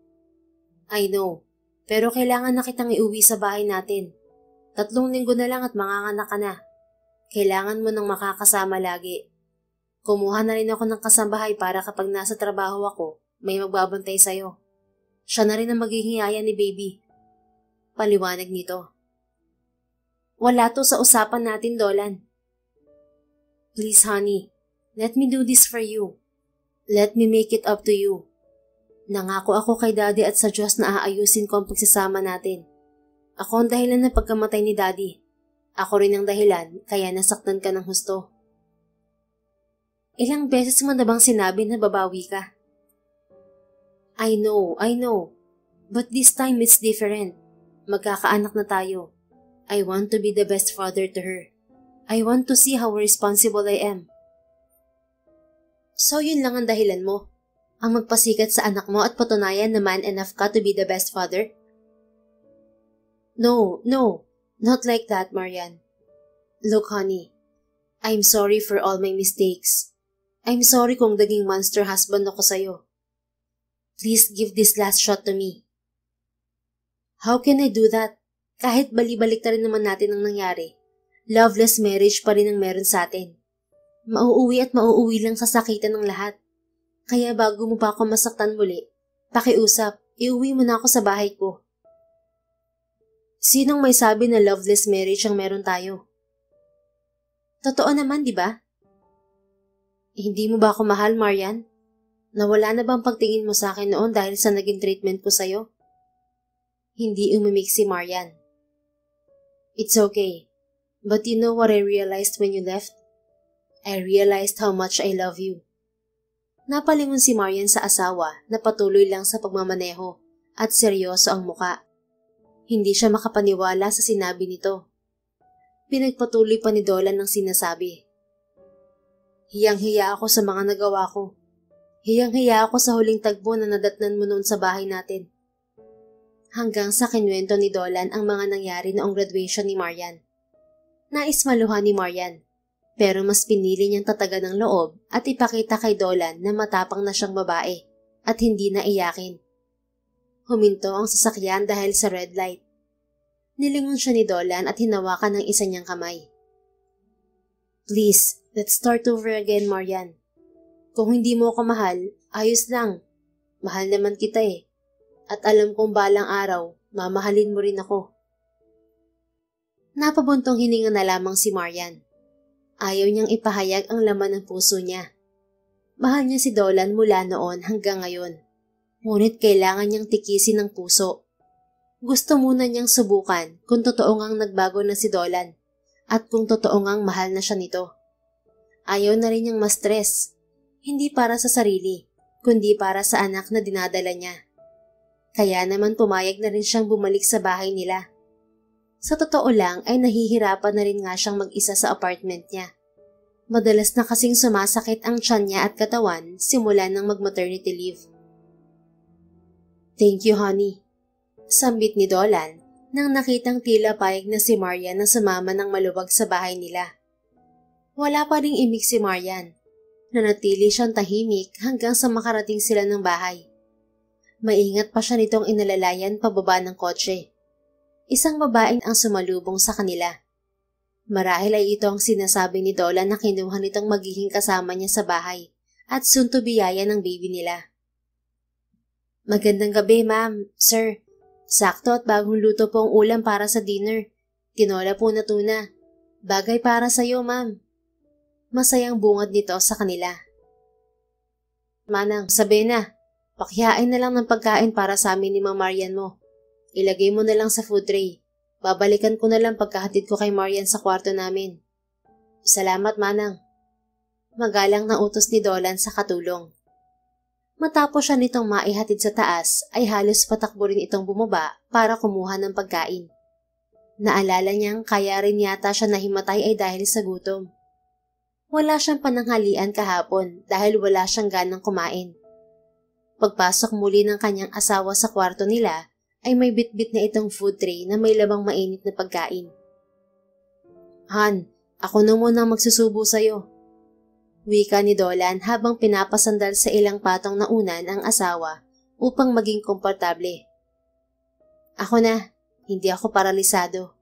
"I know, pero kailangan na kitang iuwi sa bahay natin. 3 linggo na lang at manganganak ka na. Kailangan mo nang makakasama lagi. Kumuha na rin ako ng kasambahay para kapag nasa trabaho ako, may magbabantay sa'yo. Siya na rin ang magiging yaya ni baby." Paliwanag nito. "Wala to sa usapan natin, Dolan." "Please, honey, let me do this for you. Let me make it up to you. Nangako ako kay Daddy at sa Diyos na aayusin ko ang pagsasama natin. Ako ang dahilan ng pagkamatay ni Daddy. Ako rin ang dahilan kaya nasaktan ka ng husto." "Ilang beses mo na bang sinabi na babawi ka?" I know. But this time it's different. Magkakaanak na tayo. I want to be the best father to her. I want to see how responsible I am." "So yun lang ang dahilan mo? Ang magpasikat sa anak mo at patunayan na man enough ka to be the best father?" No, not like that, Marian. Look, honey, I'm sorry for all my mistakes. I'm sorry kung naging monster husband ako sa'yo. Please give this last shot to me." "How can I do that? Kahit bali-balik na rin naman natin ang nangyari. Loveless marriage pa rin ang meron sa atin. Mauuwi at mauuwi lang sasakitan ng lahat. Kaya bago mo pa ako masaktan muli, pakiusap, iuwi mo na ako sa bahay ko." Sinong may sabi na loveless marriage ang meron tayo? Totoo naman, di ba? Hindi mo ba ako mahal, Marian? Nawala na bang pagtingin mo sa akin noon dahil sa naging treatment ko sa'yo? Hindi umimik si Marian. It's okay. But you know what I realized when you left? I realized how much I love you. Napalingon si Marian sa asawa na patuloy lang sa pagmamaneho at seryoso ang muka. Hindi siya makapaniwala sa sinabi nito. Pinagpatuloy pa ni Dolan ng sinasabi. Hiyang-hiya ako sa mga nagawa ko. Hiyang-hiya ako sa huling tagpo na nadatnan mo noon sa bahay natin. Hanggang sa kinwento ni Dolan ang mga nangyari noong graduation ni Marian. Nais maluha ni Marian, pero mas pinili niyang tatagan ng loob at ipakita kay Dolan na matapang na siyang babae at hindi na iyakin. Huminto ang sasakyan dahil sa red light. Nilingon siya ni Dolan at hinawakan ng isa niyang kamay. Please, let's start over again, Marian. Kung hindi mo ako mahal, ayos lang. Mahal naman kita eh. At alam kong balang araw, mamahalin mo rin ako. Napabuntong hininga na lamang si Marian. Ayaw niyang ipahayag ang laman ng puso niya. Mahal niya si Dolan mula noon hanggang ngayon. Ngunit kailangan niyang tikisin ang puso. Gusto muna niyang subukan kung totoo ngang nagbago na si Dolan at kung totoo ngang mahal na siya nito. Ayaw na rin niyang ma-stress. Hindi para sa sarili, kundi para sa anak na dinadala niya. Kaya naman pumayag na rin siyang bumalik sa bahay nila. Sa totoo lang ay nahihirapan na rin nga siyang mag-isa sa apartment niya. Madalas na kasing sumasakit ang tiyan niya at katawan simula ng mag-maternity leave. Thank you, honey. Sambit ni Dolan nang nakitang tila payag na si Marian na sumama ng maluwag sa bahay nila. Wala pa ring imik si Marian. Nanatili siyang tahimik hanggang sa makarating sila ng bahay. Maingat pa siya nitong inalalayan pababa ng kotse. Isang babaeng ang sumalubong sa kanila. Marahil ay ito ang sinasabi ni Dolan na kinuha nitong magiging kasama niya sa bahay at soon to biyaya ng baby nila. Magandang gabi, ma'am, sir. Sakto at bagong luto po ang ulam para sa dinner. Tinola po na tuna. Bagay para sa iyo, ma'am. Masayang bungad nito sa kanila. Manang, sabi na. Pakihain na lang ng pagkain para sa amin ni Ma'am Marian mo. Ilagay mo na lang sa food tray. Babalikan ko na lang pagkahatid ko kay Marian sa kwarto namin. Salamat, Manang. Magalang na utos ni Dolan sa katulong. Matapos siya nitong maihatid sa taas, ay halos patakbo rin itong bumaba para kumuha ng pagkain. Naalala niyang kaya rin yata siya nahimatay ay dahil sa gutom. Wala siyang pananghalian kahapon dahil wala siyang ganang kumain. Pagpasok muli ng kanyang asawa sa kwarto nila, ay may bitbit na itong food tray na may lamang mainit na pagkain. Han, ako na muna magsusubo sa'yo. Wika ni Dolan habang pinapasandal sa ilang patong na unan ang asawa upang maging komportable. Ako na, hindi ako paralisado.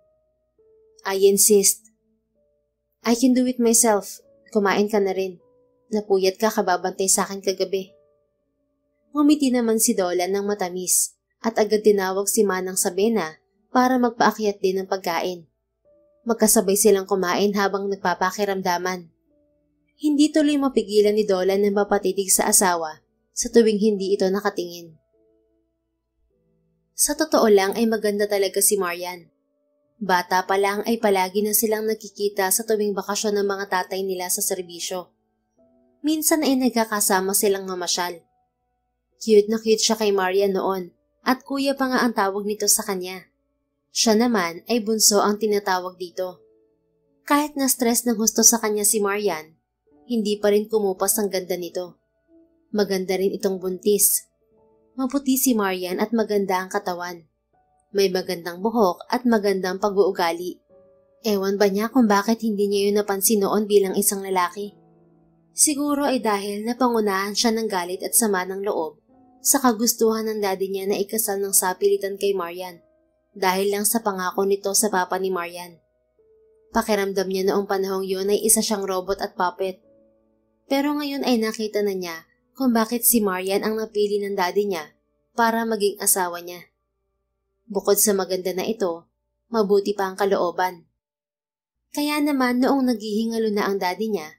I insist. I can do it myself. Kumain ka na rin. Napuyat ka kababantay sa akin kagabi. Ngumiti naman si Dolan ng matamis. At agad tinawag si Manang Sabena para magpaakyat din ng pagkain. Magkasabay silang kumain habang nagpapakiramdaman. Hindi tuloy mapigilan ni Dolan na mapatitig sa asawa sa tuwing hindi ito nakatingin. Sa totoo lang ay maganda talaga si Marian. Bata pa lang ay palagi na silang nakikita sa tuwing bakasyon ng mga tatay nila sa serbisyo. Minsan ay nagkakasama silang mamasyal. Cute na cute siya kay Marian noon. At kuya pa nga ang tawag nito sa kanya. Siya naman ay bunso ang tinatawag dito. Kahit na-stress ng husto sa kanya si Marian, hindi pa rin kumupas ang ganda nito. Maganda rin itong buntis. Maputi si Marian at maganda ang katawan. May magandang buhok at magandang pag-uugali. Ewan ba niya kung bakit hindi niya yun napansin noon bilang isang lalaki? Siguro ay dahil napangunahan siya ng galit at sama ng loob sa kagustuhan ng daddy niya na ikasal ng sapilitan kay Marian dahil lang sa pangako nito sa papa ni Marian. Pakiramdam niya noong panahong yun ay isa siyang robot at puppet. Pero ngayon ay nakita na niya kung bakit si Marian ang napili ng daddy niya para maging asawa niya. Bukod sa maganda na ito, mabuti pa ang kalooban. Kaya naman noong naghihingalo na ang daddy niya,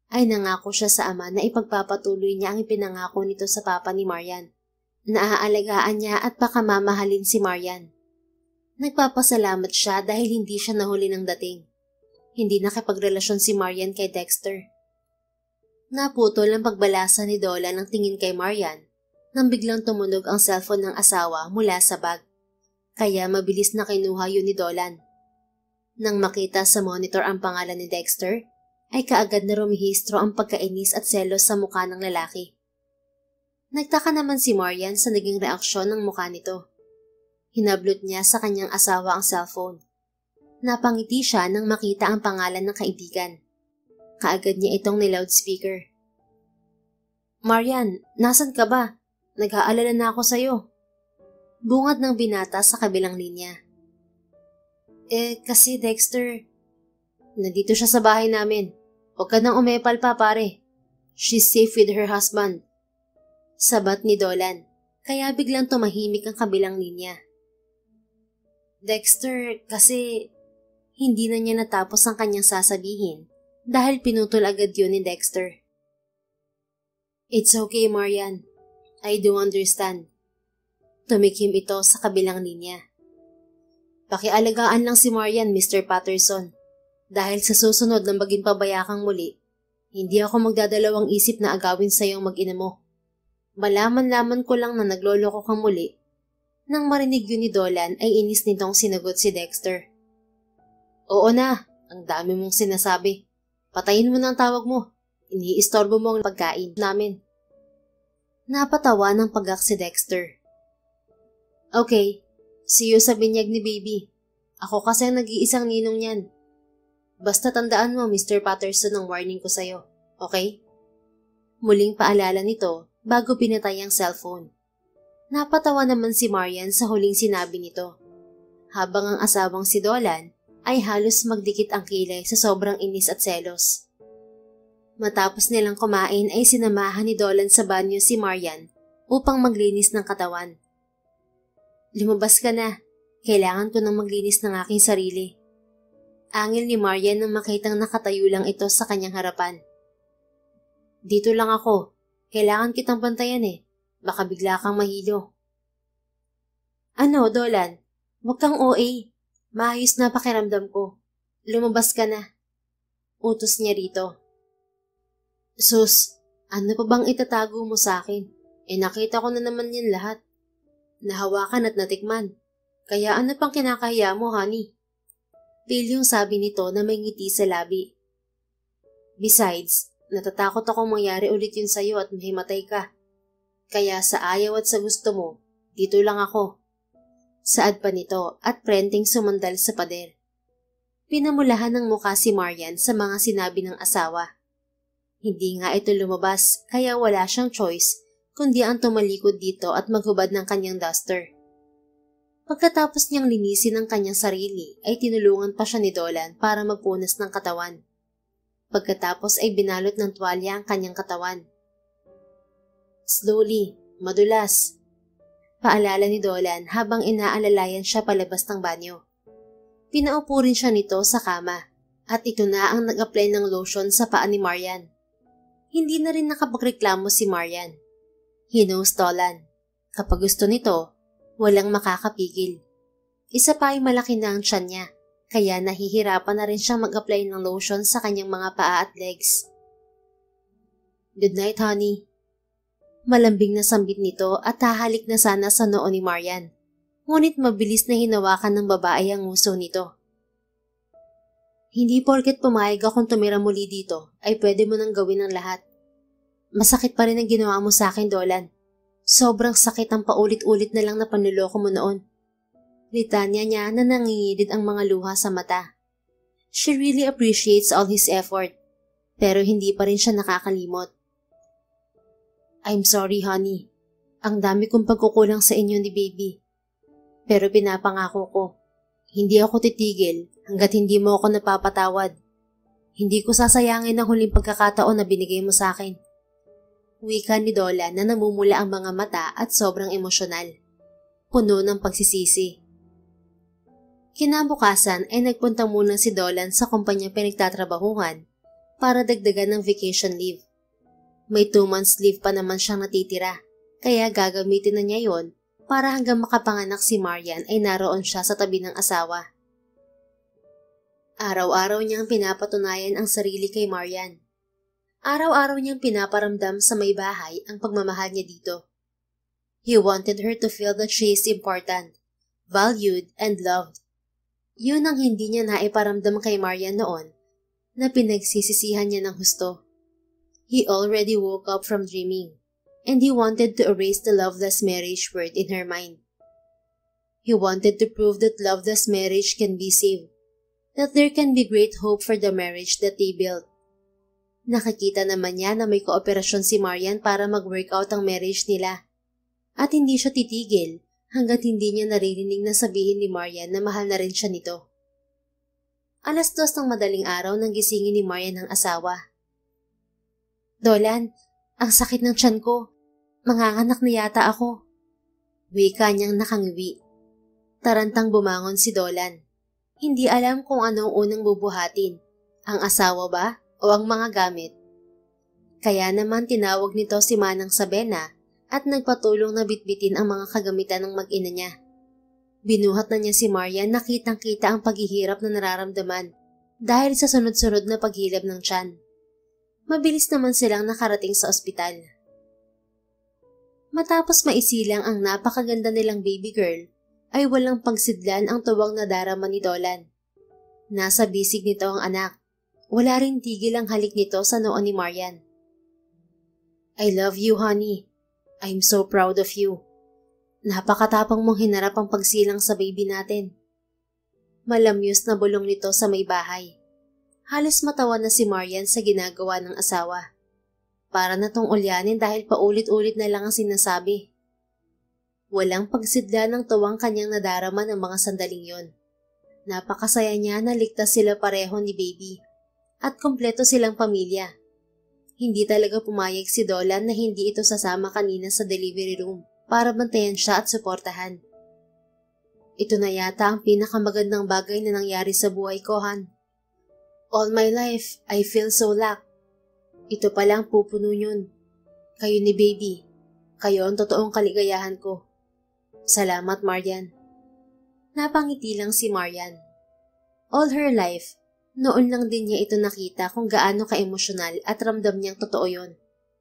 ay nangako siya sa ama na ipagpapatuloy niya ang ipinangako nito sa papa ni Marian. Naaalagaan niya at pakamamahalin si Marian. Nagpapasalamat siya dahil hindi siya nahuli ng dating. Hindi nakipagrelasyon si Marian kay Dexter. Naputol ang pagbalasa ni Dolan ng tingin kay Marian nang biglang tumunog ang cellphone ng asawa mula sa bag. Kaya mabilis na kinuha yun ni Dolan. Nang makita sa monitor ang pangalan ni Dexter, ay kaagad na rumihistro ang pagkainis at selos sa mukha ng lalaki. Nagtaka naman si Marian sa naging reaksyon ng mukha nito. Hinablot niya sa kanyang asawa ang cellphone. Napangiti siya nang makita ang pangalan ng kaibigan. Kaagad niya itong ni-loudspeaker. "Marian, nasan ka ba? Nag-aalala na ako sa'yo." Bungad ng binata sa kabilang linya. Kasi Dexter, nandito siya sa bahay namin. Huwag ka nang umepal pa pare. She's safe with her husband. Sabat ni Dolan, kaya biglang tumahimik ang kabilang linya. Dexter, kasi hindi na niya natapos ang kanyang sasabihin dahil pinutol agad yun ni Dexter. It's okay, Marian. I do understand. Tumikim ito sa kabilang linya. Pakialagaan lang si Marian, Mr. Patterson. Dahil sa susunod na maging pabayakang muli, hindi ako magdadalawang isip na agawin sa iyong mag-ina mo. Malaman-laman ko lang na nagloloko kang muli. Nang marinig yun ni Dolan ay inis nitong sinagot si Dexter. Oo na, ang dami mong sinasabi. Patayin mo na ang tawag mo. Iniistorbo mo ang pagkain namin. Napatawa ng pagak si Dexter. Okay, see you sa binyag ni baby. Ako kasi ang nag-iisang ninong niyan. Basta tandaan mo, Mr. Patterson, ang warning ko sa'yo, okay? Muling paalala nito bago pinatay ang cellphone. Napatawa naman si Marian sa huling sinabi nito, habang ang asawang si Dolan ay halos magdikit ang kilay sa sobrang inis at selos. Matapos nilang kumain ay sinamahan ni Dolan sa banyo si Marian upang maglinis ng katawan. Lumabas ka na, kailangan ko nang maglinis ng aking sarili. Angil ni Marian nang makitang nakatayo lang ito sa kanyang harapan. Dito lang ako, kailangan kitang bantayan baka bigla kang mahilo. Ano, Dolan? Huwag kang OA. Maayos na pakiramdam ko. Lumabas ka na. Utos niya rito. Sus, ano pa bang itatago mo sa akin? Nakita ko na naman yan lahat. Nahawakan at natikman. Kaya ano pang kinakahiya mo, honey? Pilyong sabi nito na may ngiti sa labi. Besides, natatakot akong mangyari ulit yun sa'yo at mahimatay ka. Kaya sa ayaw at sa gusto mo, dito lang ako. Saad pa nito at prenteng sumandal sa pader. Pinamulahan ng mukha si Marian sa mga sinabi ng asawa. Hindi nga ito lumabas kaya wala siyang choice kundi ang tumalikod dito at maghubad ng kanyang duster. Pagkatapos niyang linisin ang kanyang sarili ay tinulungan pa siya ni Dolan para magpunas ng katawan. Pagkatapos ay binalot ng tuwalya ang kanyang katawan. Slowly, madulas. Paalala ni Dolan habang inaalalayan siya palabas ng banyo. Pinaupo rin siya nito sa kama at ito na ang nag-apply ng lotion sa paa ni Marian. Hindi na rin nakapagreklamo si Marian. He knows Dolan. Kapag gusto nito, walang makakapigil. Isa pa ay malaki na ang tiyan niya, kaya nahihirapan na rin siyang mag-apply ng lotion sa kanyang mga paa at legs. Good night, honey. Malambing na sambit nito at hahalik na sana sa noo ni Marian. Ngunit mabilis na hinawakan ng babae ang nguso nito. Hindi porket pumayag akong tumira muli dito ay pwede mo nang gawin ang lahat. Masakit pa rin ang ginawa mo sa akin, Dolan. Sobrang sakit ang paulit-ulit na lang na panluloko mo noon. Litanya niya na nangingilid ang mga luha sa mata. She really appreciates all his effort, pero hindi pa rin siya nakakalimot. I'm sorry, honey. Ang dami kong pagkukulang sa inyo ni baby. Pero pinapangako ko, hindi ako titigil hanggat hindi mo ako napapatawad. Hindi ko sasayangin ang huling pagkakataon na binigay mo sa akin. Wika ni Dolan na namumula ang mga mata at sobrang emosyonal. Puno ng pagsisisi. Kinabukasan ay nagpunta muna si Dolan sa kumpanyang pinagtatrabahuhan para dagdagan ng vacation leave. May 2 months leave pa naman siyang natitira, kaya gagamitin na niya yon para hanggang makapanganak si Marian ay naroon siya sa tabi ng asawa. Araw-araw niyang pinapatunayan ang sarili kay Marian. Araw-araw niyang pinaparamdam sa may bahay ang pagmamahal niya dito. He wanted her to feel that she is important, valued, and loved. Yun ang hindi niya naiparamdam kay Marian noon na pinagsisisihan niya ng husto. He already woke up from dreaming, and he wanted to erase the loveless marriage word in her mind. He wanted to prove that loveless marriage can be saved, that there can be great hope for the marriage that they built. Nakikita naman niya na may kooperasyon si Marian para mag-workout ang marriage nila, at hindi siya titigil hanggat hindi niya naririnig na sabihin ni Marian na mahal na rin siya nito. 2:00 ng madaling araw nang gisingin ni Marian ang asawa. "Dolan, ang sakit ng tiyan ko. Manganganak na yata ako." Wika niyang nakangiwi. Tarantang bumangon si Dolan. Hindi alam kung anong unang bubuhatin, ang asawa ba o ang mga gamit. Kaya naman tinawag nito si Manang Sabena at nagpatulong na bitbitin ang mga kagamitan ng mag-ina niya. Binuhat na niya si Marian na kitang-kita ang paghihirap na nararamdaman dahil sa sunod-sunod na paghilab ng tiyan. Mabilis naman silang nakarating sa ospital. Matapos maisilang ang napakaganda nilang baby girl, ay walang pagsidlan ang tuwang nadarama ni Dolan. Nasa bisig nito ang anak. Wala rin tigil ang halik nito sa noo ni Marian. "I love you, honey. I'm so proud of you. Napakatapang mong hinarap ang pagsilang sa baby natin." Malamyos na bulong nito sa may bahay. Halos matawa na si Marian sa ginagawa ng asawa. Para na tong ulyanin dahil paulit-ulit na lang ang sinasabi. Walang pagsidla ng tuwang kanyang nadarama ng mga sandaling yon. Napakasaya niya na ligtas sila pareho ni baby. At kompleto silang pamilya. Hindi talaga pumayag si Dolan na hindi ito sasama kanina sa delivery room para bantayan siya at suportahan. "Ito na yata ang pinakamagandang bagay na nangyari sa buhay ko, Han. All my life, I feel so lucky. Ito palang pupuno yun. Kayo ni baby. Kayo ang totoong kaligayahan ko. Salamat, Marian." Napangiti lang si Marian. All her life, noon lang din niya ito nakita kung gaano ka-emosyonal at ramdam niyang totoo yun.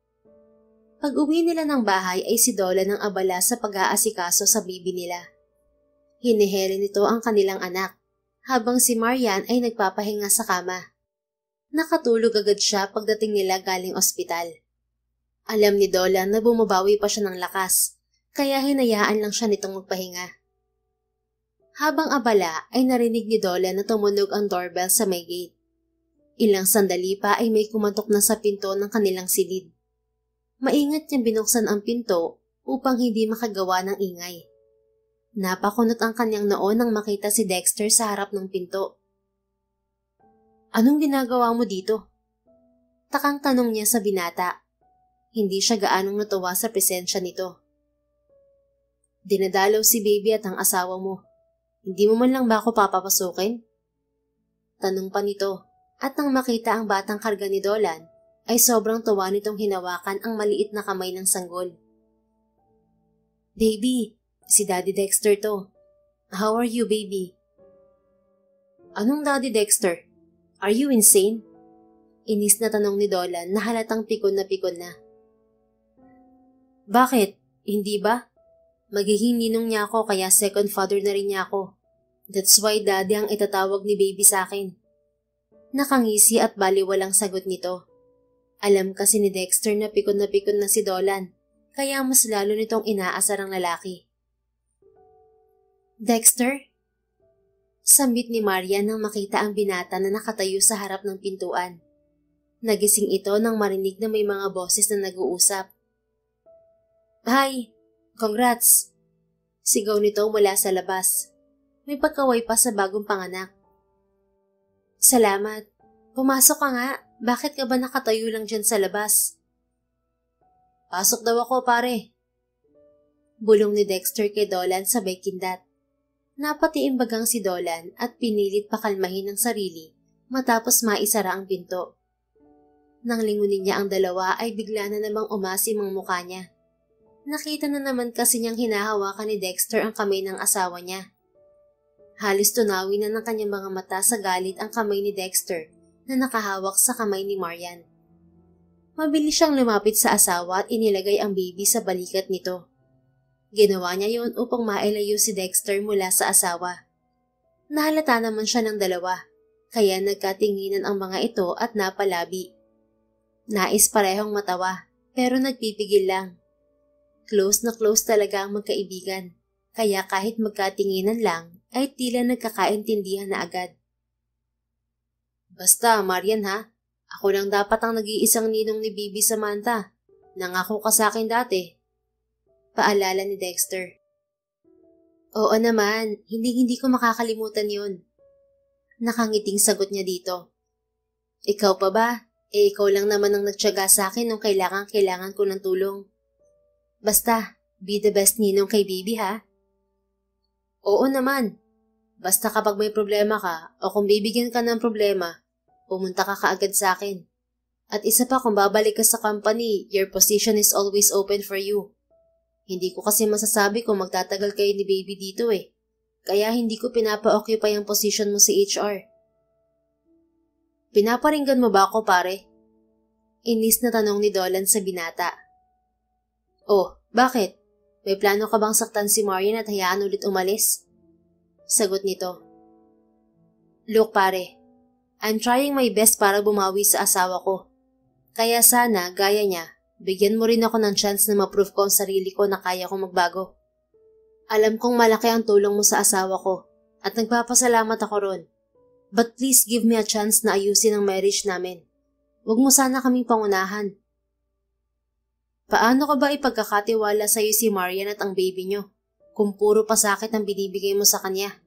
Pag-uwi nila ng bahay ay si Dolan ang abala sa pag-aasikaso sa baby nila. Hiniheri nito ang kanilang anak, habang si Marian ay nagpapahinga sa kama. Nakatulog agad siya pagdating nila galing ospital. Alam ni Dolan na bumabawi pa siya ng lakas, kaya hinayaan lang siya nitong magpahinga. Habang abala ay narinig ni Dolan na tumunog ang doorbell sa may gate. Ilang sandali pa ay may kumatok na sa pinto ng kanilang silid. Maingat niyang binuksan ang pinto upang hindi makagawa ng ingay. Napakunot ang kanyang noo nang makita si Dexter sa harap ng pinto. "Anong ginagawa mo dito?" Takang tanong niya sa binata. Hindi siya gaanong natuwa sa presensya nito. "Dinadalaw si baby at ang asawa mo. Hindi mo man lang ba ako papapasukin?" Tanong pa nito, at nang makita ang batang karga ni Dolan, ay sobrang tuwa nitong hinawakan ang maliit na kamay ng sanggol. "Baby, si Daddy Dexter to. How are you, baby?" "Anong Daddy Dexter? Are you insane?" Inis na tanong ni Dolan na halatang pikon na pikon na. "Bakit? Hindi ba? Magiging ninong niya ako kaya second father na rin niya ako. That's why Daddy ang itatawag ni baby sa akin." Nakangisi at baliwalang sagot nito. Alam kasi ni Dexter na pikon na si Dolan, kaya mas lalo nitong inaasar ang lalaki. "Dexter?" Sambit ni Marian nang makita ang binata na nakatayo sa harap ng pintuan. Nagising ito nang marinig na may mga boses na nag-uusap. "Hi! Congrats!" Sigaw nito mula sa labas. May pagkaway pa sa bagong panganak. "Salamat. Pumasok ka nga. Bakit ka ba nakatayo lang dyan sa labas?" "Pasok daw ako, pare." Bulong ni Dexter kay Dolan sabay kindat. Napatiimbagang si Dolan at pinilit pakalmahin ang sarili matapos maisara ang pinto. Nang lingunin niya ang dalawa ay bigla na namang umasim ang mukha niya. Nakita na naman kasi niyang hinahawakan ni Dexter ang kamay ng asawa niya. Halos tunawin na ng kanyang mga mata sa galit ang kamay ni Dexter na nakahawak sa kamay ni Marian. Mabilis siyang lumapit sa asawa at inilagay ang baby sa balikat nito. Ginawa niya yon upang mailayo si Dexter mula sa asawa. Nahalata naman siya ng dalawa, kaya nagkatinginan ang mga ito at napalabi. Nais parehong matawa, pero nagpipigil lang. Close na close talaga ang magkaibigan, kaya kahit magkatinginan lang ay tila nagkakaintindihan na agad. Basta, Marian ha, ako lang dapat ang nag-iisang ninong ni Bibi Samantha. Nangako ka sa akin dati. Paalala ni Dexter. Oo naman, hindi ko makakalimutan yun. Nakangiting sagot niya dito. Ikaw pa ba? Ikaw lang naman ang nagtiyaga sa akin nung kailangan ko ng tulong. Basta, be the best ninong kay Bibi ha. Oo naman. Basta kapag may problema ka o kung bibigyan ka ng problema, pumunta ka kaagad sa akin. At isa pa kung babalik ka sa company, your position is always open for you. Hindi ko kasi masasabi kung magtatagal kayo ni Baby dito eh. Kaya hindi ko pinapa-occupy ang position mo sa HR. Pinaparinggan mo ba ako pare? Inis na tanong ni Dolan sa binata. Oh, bakit? May plano ka bang saktan si Marian at hayaan ulit umalis? Sagot nito. Look pare, I'm trying my best para bumawi sa asawa ko. Kaya sana, gaya niya, bigyan mo rin ako ng chance na ma-prove ko ang sarili ko na kaya kong magbago. Alam kong malaki ang tulong mo sa asawa ko at nagpapasalamat ako ron. But please give me a chance na ayusin ang marriage namin. Huwag mo sana kaming pangunahan. Paano ko ba ipagkakatiwala sa iyo si Marian at ang baby niyo kung puro pasakit ang binibigay mo sa kanya?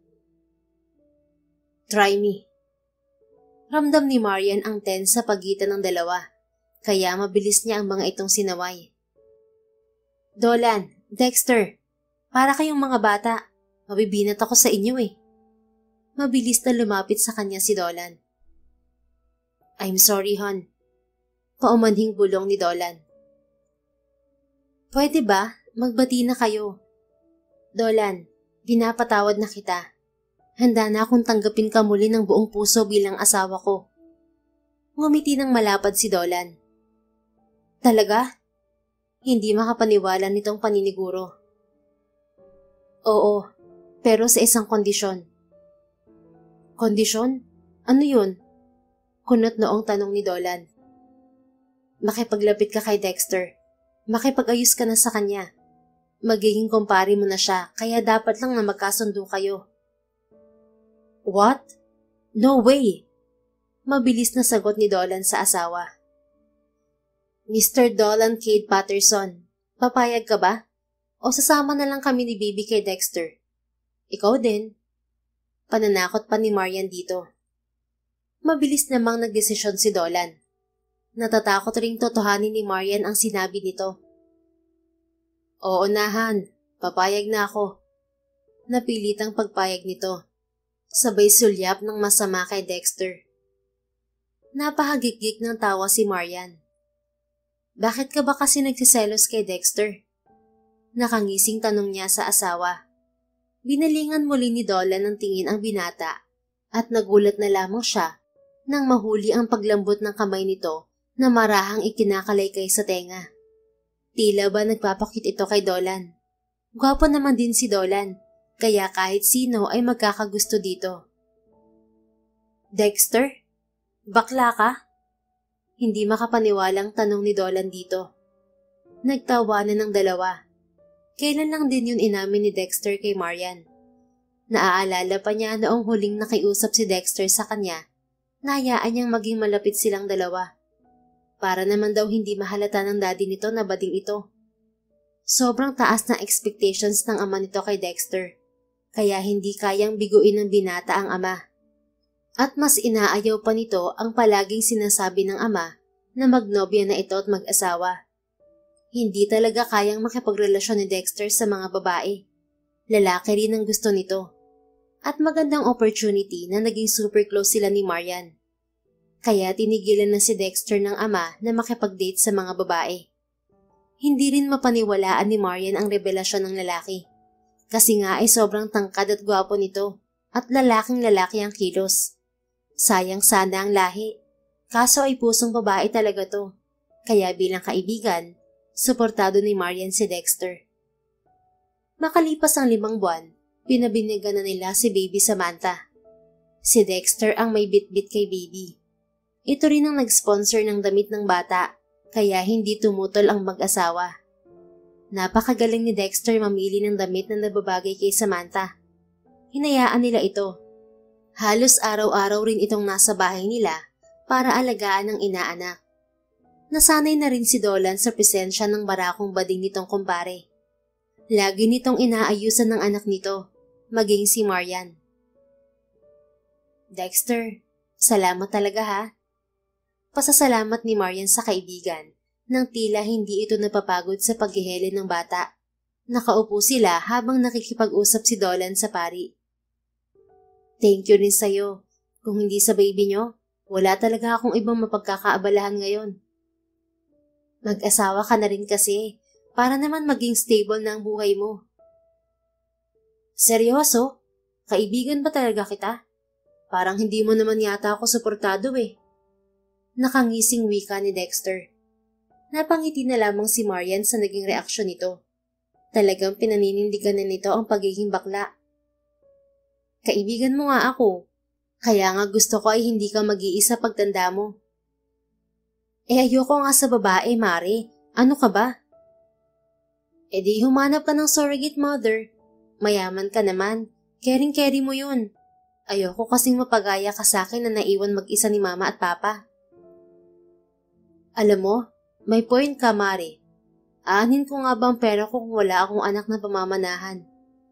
Try me. Ramdam ni Marian ang tense sa pagitan ng dalawa, kaya mabilis niya ang mga itong sinaway. Dolan, Dexter, para kayong mga bata, mabibinat ako sa inyo eh. Mabilis na lumapit sa kanya si Dolan. I'm sorry, hon. Paumanhing bulong ni Dolan. Pwede ba? Magbati na kayo. Dolan, pinapatawad na kita. Handa na akong tanggapin ka muli ng buong puso bilang asawa ko. Ngumiti ng malapad si Dolan. Talaga? Hindi makapaniwala nitong paniniguro. Oo, pero sa isang kondisyon. Kondisyon? Ano yun? Kunot noong tanong ni Dolan. Makipaglapit ka kay Dexter. Makipag-ayos ka na sa kanya. Magiging kumpare mo na siya, kaya dapat lang na magkasundo kayo. What? No way! Mabilis na sagot ni Dolan sa asawa. Mr. Dolan Cade Patterson, papayag ka ba? O sasama na lang kami ni Baby kay Dexter? Ikaw din. Pananakot pa ni Marian dito. Mabilis namang nagdesisyon si Dolan. Natatakot ring totohanin ni Marian ang sinabi nito. Oo nahan, papayag na ako. Napilitang pagpayag nito. Sabay sulyap ng masama kay Dexter. Napahagikik ng tawa si Marian. Bakit ka ba kasi nagsiselos kay Dexter? Nakangising tanong niya sa asawa. Binalingan muli ni Dolan ng tingin ang binata at nagulat na lamang siya nang mahuli ang paglambot ng kamay nito na marahang ikinakalaykay sa tenga. Tila ba nagpapakit ito kay Dolan? Gwapo naman din si Dolan, kaya kahit sino ay magkakagusto dito. Dexter? Bakla ka? Hindi makapaniwalang tanong ni Dolan dito. Nagtawanan ng dalawa. Kailan lang din yun inamin ni Dexter kay Marian. Naaalala pa niya noong huling nakiusap si Dexter sa kanya na hayaan niyang maging malapit silang dalawa. Para naman daw hindi mahalata ng daddy nito na bading ito. Sobrang taas ng expectations ng ama nito kay Dexter, kaya hindi kayang biguin ng binata ang ama. At mas inaayaw pa nito ang palaging sinasabi ng ama na magnobya na ito at mag-asawa. Hindi talaga kayang makipagrelasyon ni Dexter sa mga babae. Lalaki rin ang gusto nito. At magandang opportunity na naging super close sila ni Marian. Kaya tinigilan na si Dexter ng ama na makipag-date sa mga babae. Hindi rin mapaniwalaan ni Marian ang revelasyon ng lalaki. Kasi nga ay sobrang tangkad at gwapo nito at lalaking-lalaki ang kilos. Sayang sana ang lahi. Kaso ay pusong babae talaga to. Kaya bilang kaibigan, suportado ni Marian si Dexter. Makalipas ang 5 buwan, pinabinigan na nila si Baby Samantha. Si Dexter ang may bit-bit kay Baby. Ito rin ang nag-sponsor ng damit ng bata, kaya hindi tumutol ang mag-asawa. Napakagaling ni Dexter mamili ng damit na nababagay kay Samantha. Hinayaan nila ito. Halos araw-araw rin itong nasa bahay nila para alagaan ang inaanak. Nasanay na rin si Dolan sa presensya ng barakong bading nitong kumpare. Lagi nitong inaayusan ng anak nito, maging si Marian. Dexter, salamat talaga ha. Pasasalamat ni Marian sa kaibigan nang tila hindi ito napapagod sa paghihele ng bata. Nakaupo sila habang nakikipag-usap si Dolan sa pari. Thank you rin sa'yo. Kung hindi sa baby nyo, wala talaga akong ibang mapagkakaabalahan ngayon. Mag-asawa ka na rin kasi, para naman maging stable na ang buhay mo. Seryoso? Kaibigan ba talaga kita? Parang hindi mo naman yata ako suportado eh. Nakangising wika ni Dexter. Napangiti na lamang si Marian sa naging reaksyon nito. Talagang pinaninindigan na nito ang pagiging bakla. Kaibigan mo nga ako. Kaya nga gusto ko ay hindi ka mag-iisa pagtanda mo. Ayoko nga sa babae, Mare. Ano ka ba? Di humanap ka ng surrogate mother. Mayaman ka naman. Caring-carry mo yun. Ayoko kasing mapagaya ka sa akin na naiwan mag-isa ni Mama at Papa. Alam mo, may point ka, Mare. Aanin ko nga bang pera ko kung wala akong anak na pamamanahan?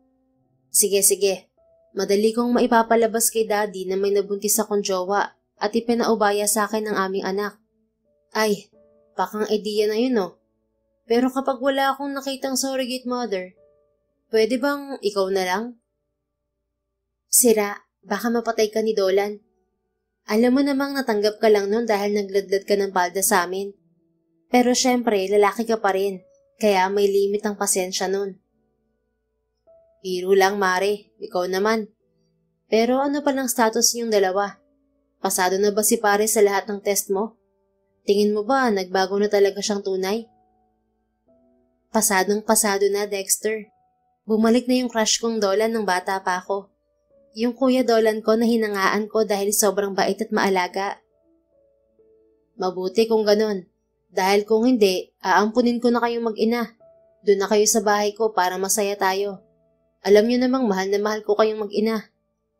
Sige. Madali kong maipapalabas kay Daddy na may nabuntis akong jowa at ipinaubaya sa akin ng aming anak. Ay, pakang ideya na yun oh. Pero kapag wala akong nakitang surrogate mother, pwede bang ikaw na lang? Sira, baka mapatay ka ni Dolan. Alam mo namang natanggap ka lang nun dahil nagladlad ka ng palda sa amin. Pero syempre, lalaki ka pa rin, kaya may limit ang pasensya nun. Biro lang, Mare. Ikaw naman. Pero ano palang status niyong dalawa? Pasado na ba si pare sa lahat ng test mo? Tingin mo ba nagbago na talaga siyang tunay? Pasadong-pasado na, Dexter. Bumalik na yung crush kong Dolan ng bata pa ako. Yung kuya Dolan ko na hinangaan ko dahil sobrang bait at maalaga. Mabuti kung ganun. Dahil kung hindi, aampunin ko na kayong mag-ina. Doon na kayo sa bahay ko para masaya tayo. Alam niyo namang mahal na mahal ko kayong mag-ina.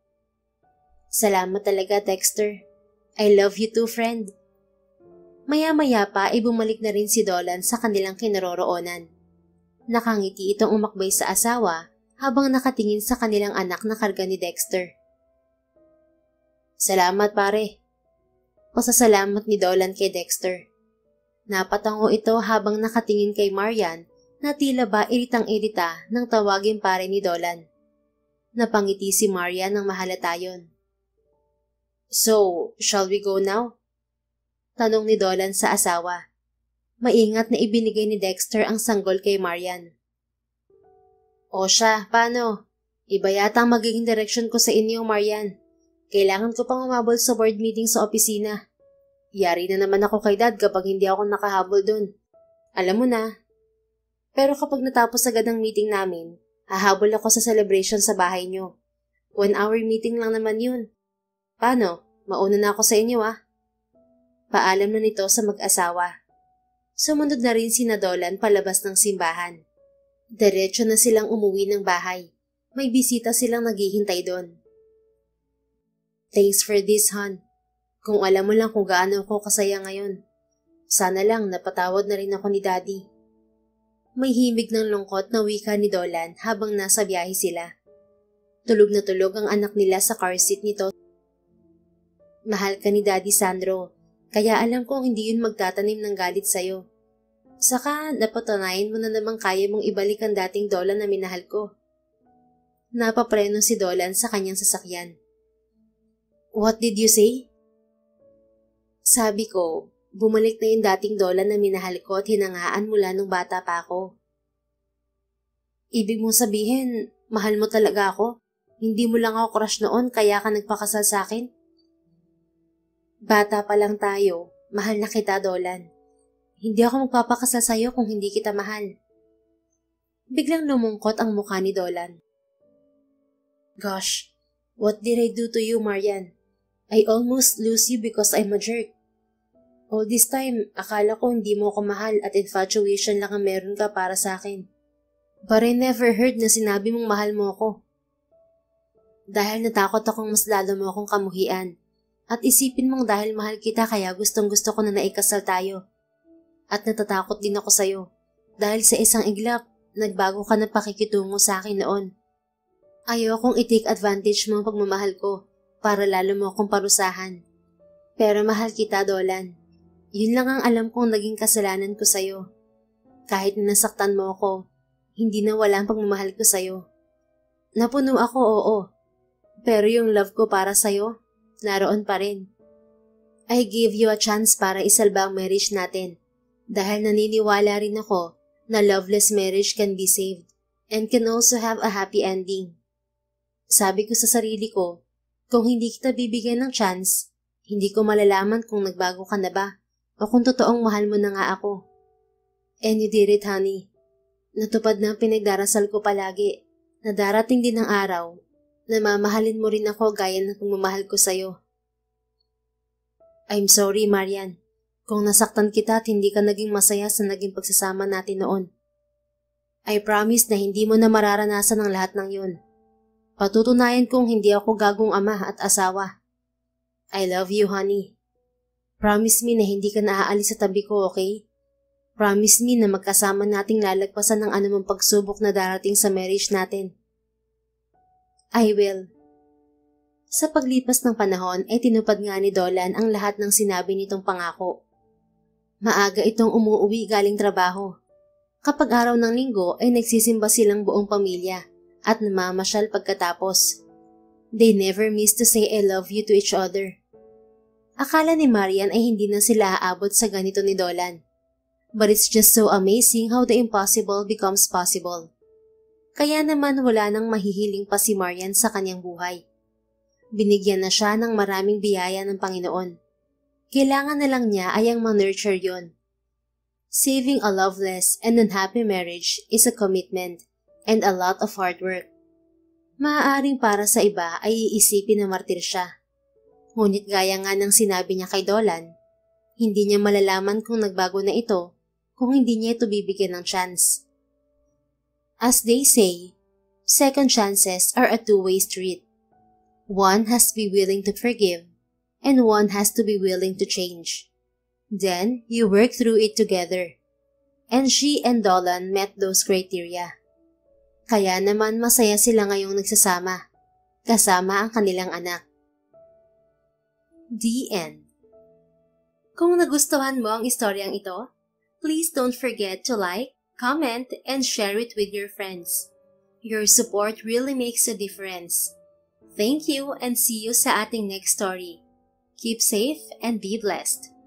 Salamat talaga, Dexter. I love you too, friend. Maya-maya pa ay bumalik na rin si Dolan sa kanilang kinaroroonan. Nakangiti itong umakbay sa asawa habang nakatingin sa kanilang anak na karga ni Dexter. Salamat, pare. Pasasalamat ni Dolan kay Dexter. Napatango ito habang nakatingin kay Marian na tila ba iritang-irita nang tawagin pare ni Dolan. Napangiti si Marian nang mahalata yun. So, shall we go now? Tanong ni Dolan sa asawa. Maingat na ibinigay ni Dexter ang sanggol kay Marian. O siya, paano? Iba yata ang magiging direksyon ko sa inyo, Marian. Kailangan ko pang umabol sa board meeting sa opisina. Yari na naman ako kay Dad kapag hindi ako nakahabol dun. Alam mo na. Pero kapag natapos agad ang meeting namin, hahabol ako sa celebration sa bahay nyo. 1-hour meeting lang naman yun. Paano? Mauna na ako sa inyo ah. Paalam na nito sa mag-asawa. Sumunod na rin si Dolan palabas ng simbahan. Diretso na silang umuwi ng bahay. May bisita silang naghihintay doon. Thanks for this, hon. Kung alam mo lang kung gaano ako kasaya ngayon. Sana lang napatawad na rin ako ni Daddy. May himig ng lungkot na wika ni Dolan habang nasa biyahe sila. Tulog na tulog ang anak nila sa car seat nito. Mahal ka ni Daddy Sandro, kaya alam kong hindi yun magtatanim ng galit sa'yo. Saka napatunayan mo na namang kaya mong ibalik ang dating Dolan na minahal ko. Napapreno si Dolan sa kanyang sasakyan. What did you say? Sabi ko, bumalik na yung dating Dolan na minahal ko at hinangaan mula nung bata pa ako. Ibig mong sabihin, mahal mo talaga ako? Hindi mo lang ako crush noon kaya ka nagpakasal sa akin? Bata pa lang tayo, mahal na kita, Dolan. Hindi ako magpapakasal sa'yo kung hindi kita mahal. Biglang lumungkot ang mukha ni Dolan. Gosh, what did I do to you, Marian? I almost lose you because I'm a jerk. All this time, akala ko hindi mo ako mahal at infatuation lang ang meron ka para sa akin. But I never heard na sinabi mong mahal mo ako. Dahil natakot akong mas lalo mo akong kamuhian. At isipin mong dahil mahal kita kaya gustong gusto ko na naikasal tayo. At natatakot din ako sa'yo. Dahil sa isang iglap, nagbago ka ng pakikitungo sa akin noon. Ayokong i-take advantage mo ang pagmamahal ko para lalo mo akong parusahan. Pero mahal kita, Dolan. Yun lang ang alam kong naging kasalanan ko sa'yo. Kahit na nasaktan mo ako, hindi na wala ang pagmamahal ko sa'yo. Napuno ako, oo. Pero yung love ko para sa'yo, naroon pa rin. I gave you a chance para isalba ang marriage natin. Dahil naniniwala rin ako na loveless marriage can be saved and can also have a happy ending. Sabi ko sa sarili ko, kung hindi kita bibigyan ng chance, hindi ko malalaman kung nagbago ka na ba o kung totoong mahal mo na nga ako. And you did it, honey. Natupad na ang pinagdarasal ko palagi na darating din ang araw na mamahalin mo rin ako gaya ng pagmamahal ko sa'yo. I'm sorry, Marian, kung nasaktan kita at hindi ka naging masaya sa naging pagsasama natin noon. I promise na hindi mo na mararanasan ang lahat ng yun. Patutunayan kong hindi ako gagong ama at asawa. I love you, honey. Promise me na hindi ka naaalis sa tabi ko, okay? Promise me na magkasama nating lalagpasan ng anumang pagsubok na darating sa marriage natin. I will. Sa paglipas ng panahon ay tinupad nga ni Dolan ang lahat ng sinabi nitong pangako. Maaga itong umuuwi galing trabaho. Kapag araw ng linggo ay nagsisimba silang buong pamilya at namamasyal pagkatapos. They never miss to say I love you to each other. Akala ni Marian ay hindi na sila aabot sa ganito ni Dolan. But it's just so amazing how the impossible becomes possible. Kaya naman wala nang mahihiling pa si Marian sa kanyang buhay. Binigyan na siya ng maraming biyaya ng Panginoon. Kailangan na lang niya ay ang ma-nurture yon. Saving a loveless and unhappy marriage is a commitment and a lot of hard work. Maaaring para sa iba ay iisipin na martir siya. Ngunit gaya nga ng sinabi niya kay Dolan, hindi niya malalaman kung nagbago na ito kung hindi niya ito bibigyan ng chance. As they say, second chances are a two-way street. One has to be willing to forgive, and one has to be willing to change. Then, you work through it together. And she and Dolan met those criteria. Kaya naman masaya sila ngayong nagsasama, kasama ang kanilang anak. The end. Kung nagustuhan mo ang istoryang ito, please don't forget to like, comment, and share it with your friends. Your support really makes a difference. Thank you and see you sa ating next story. Keep safe and be blessed.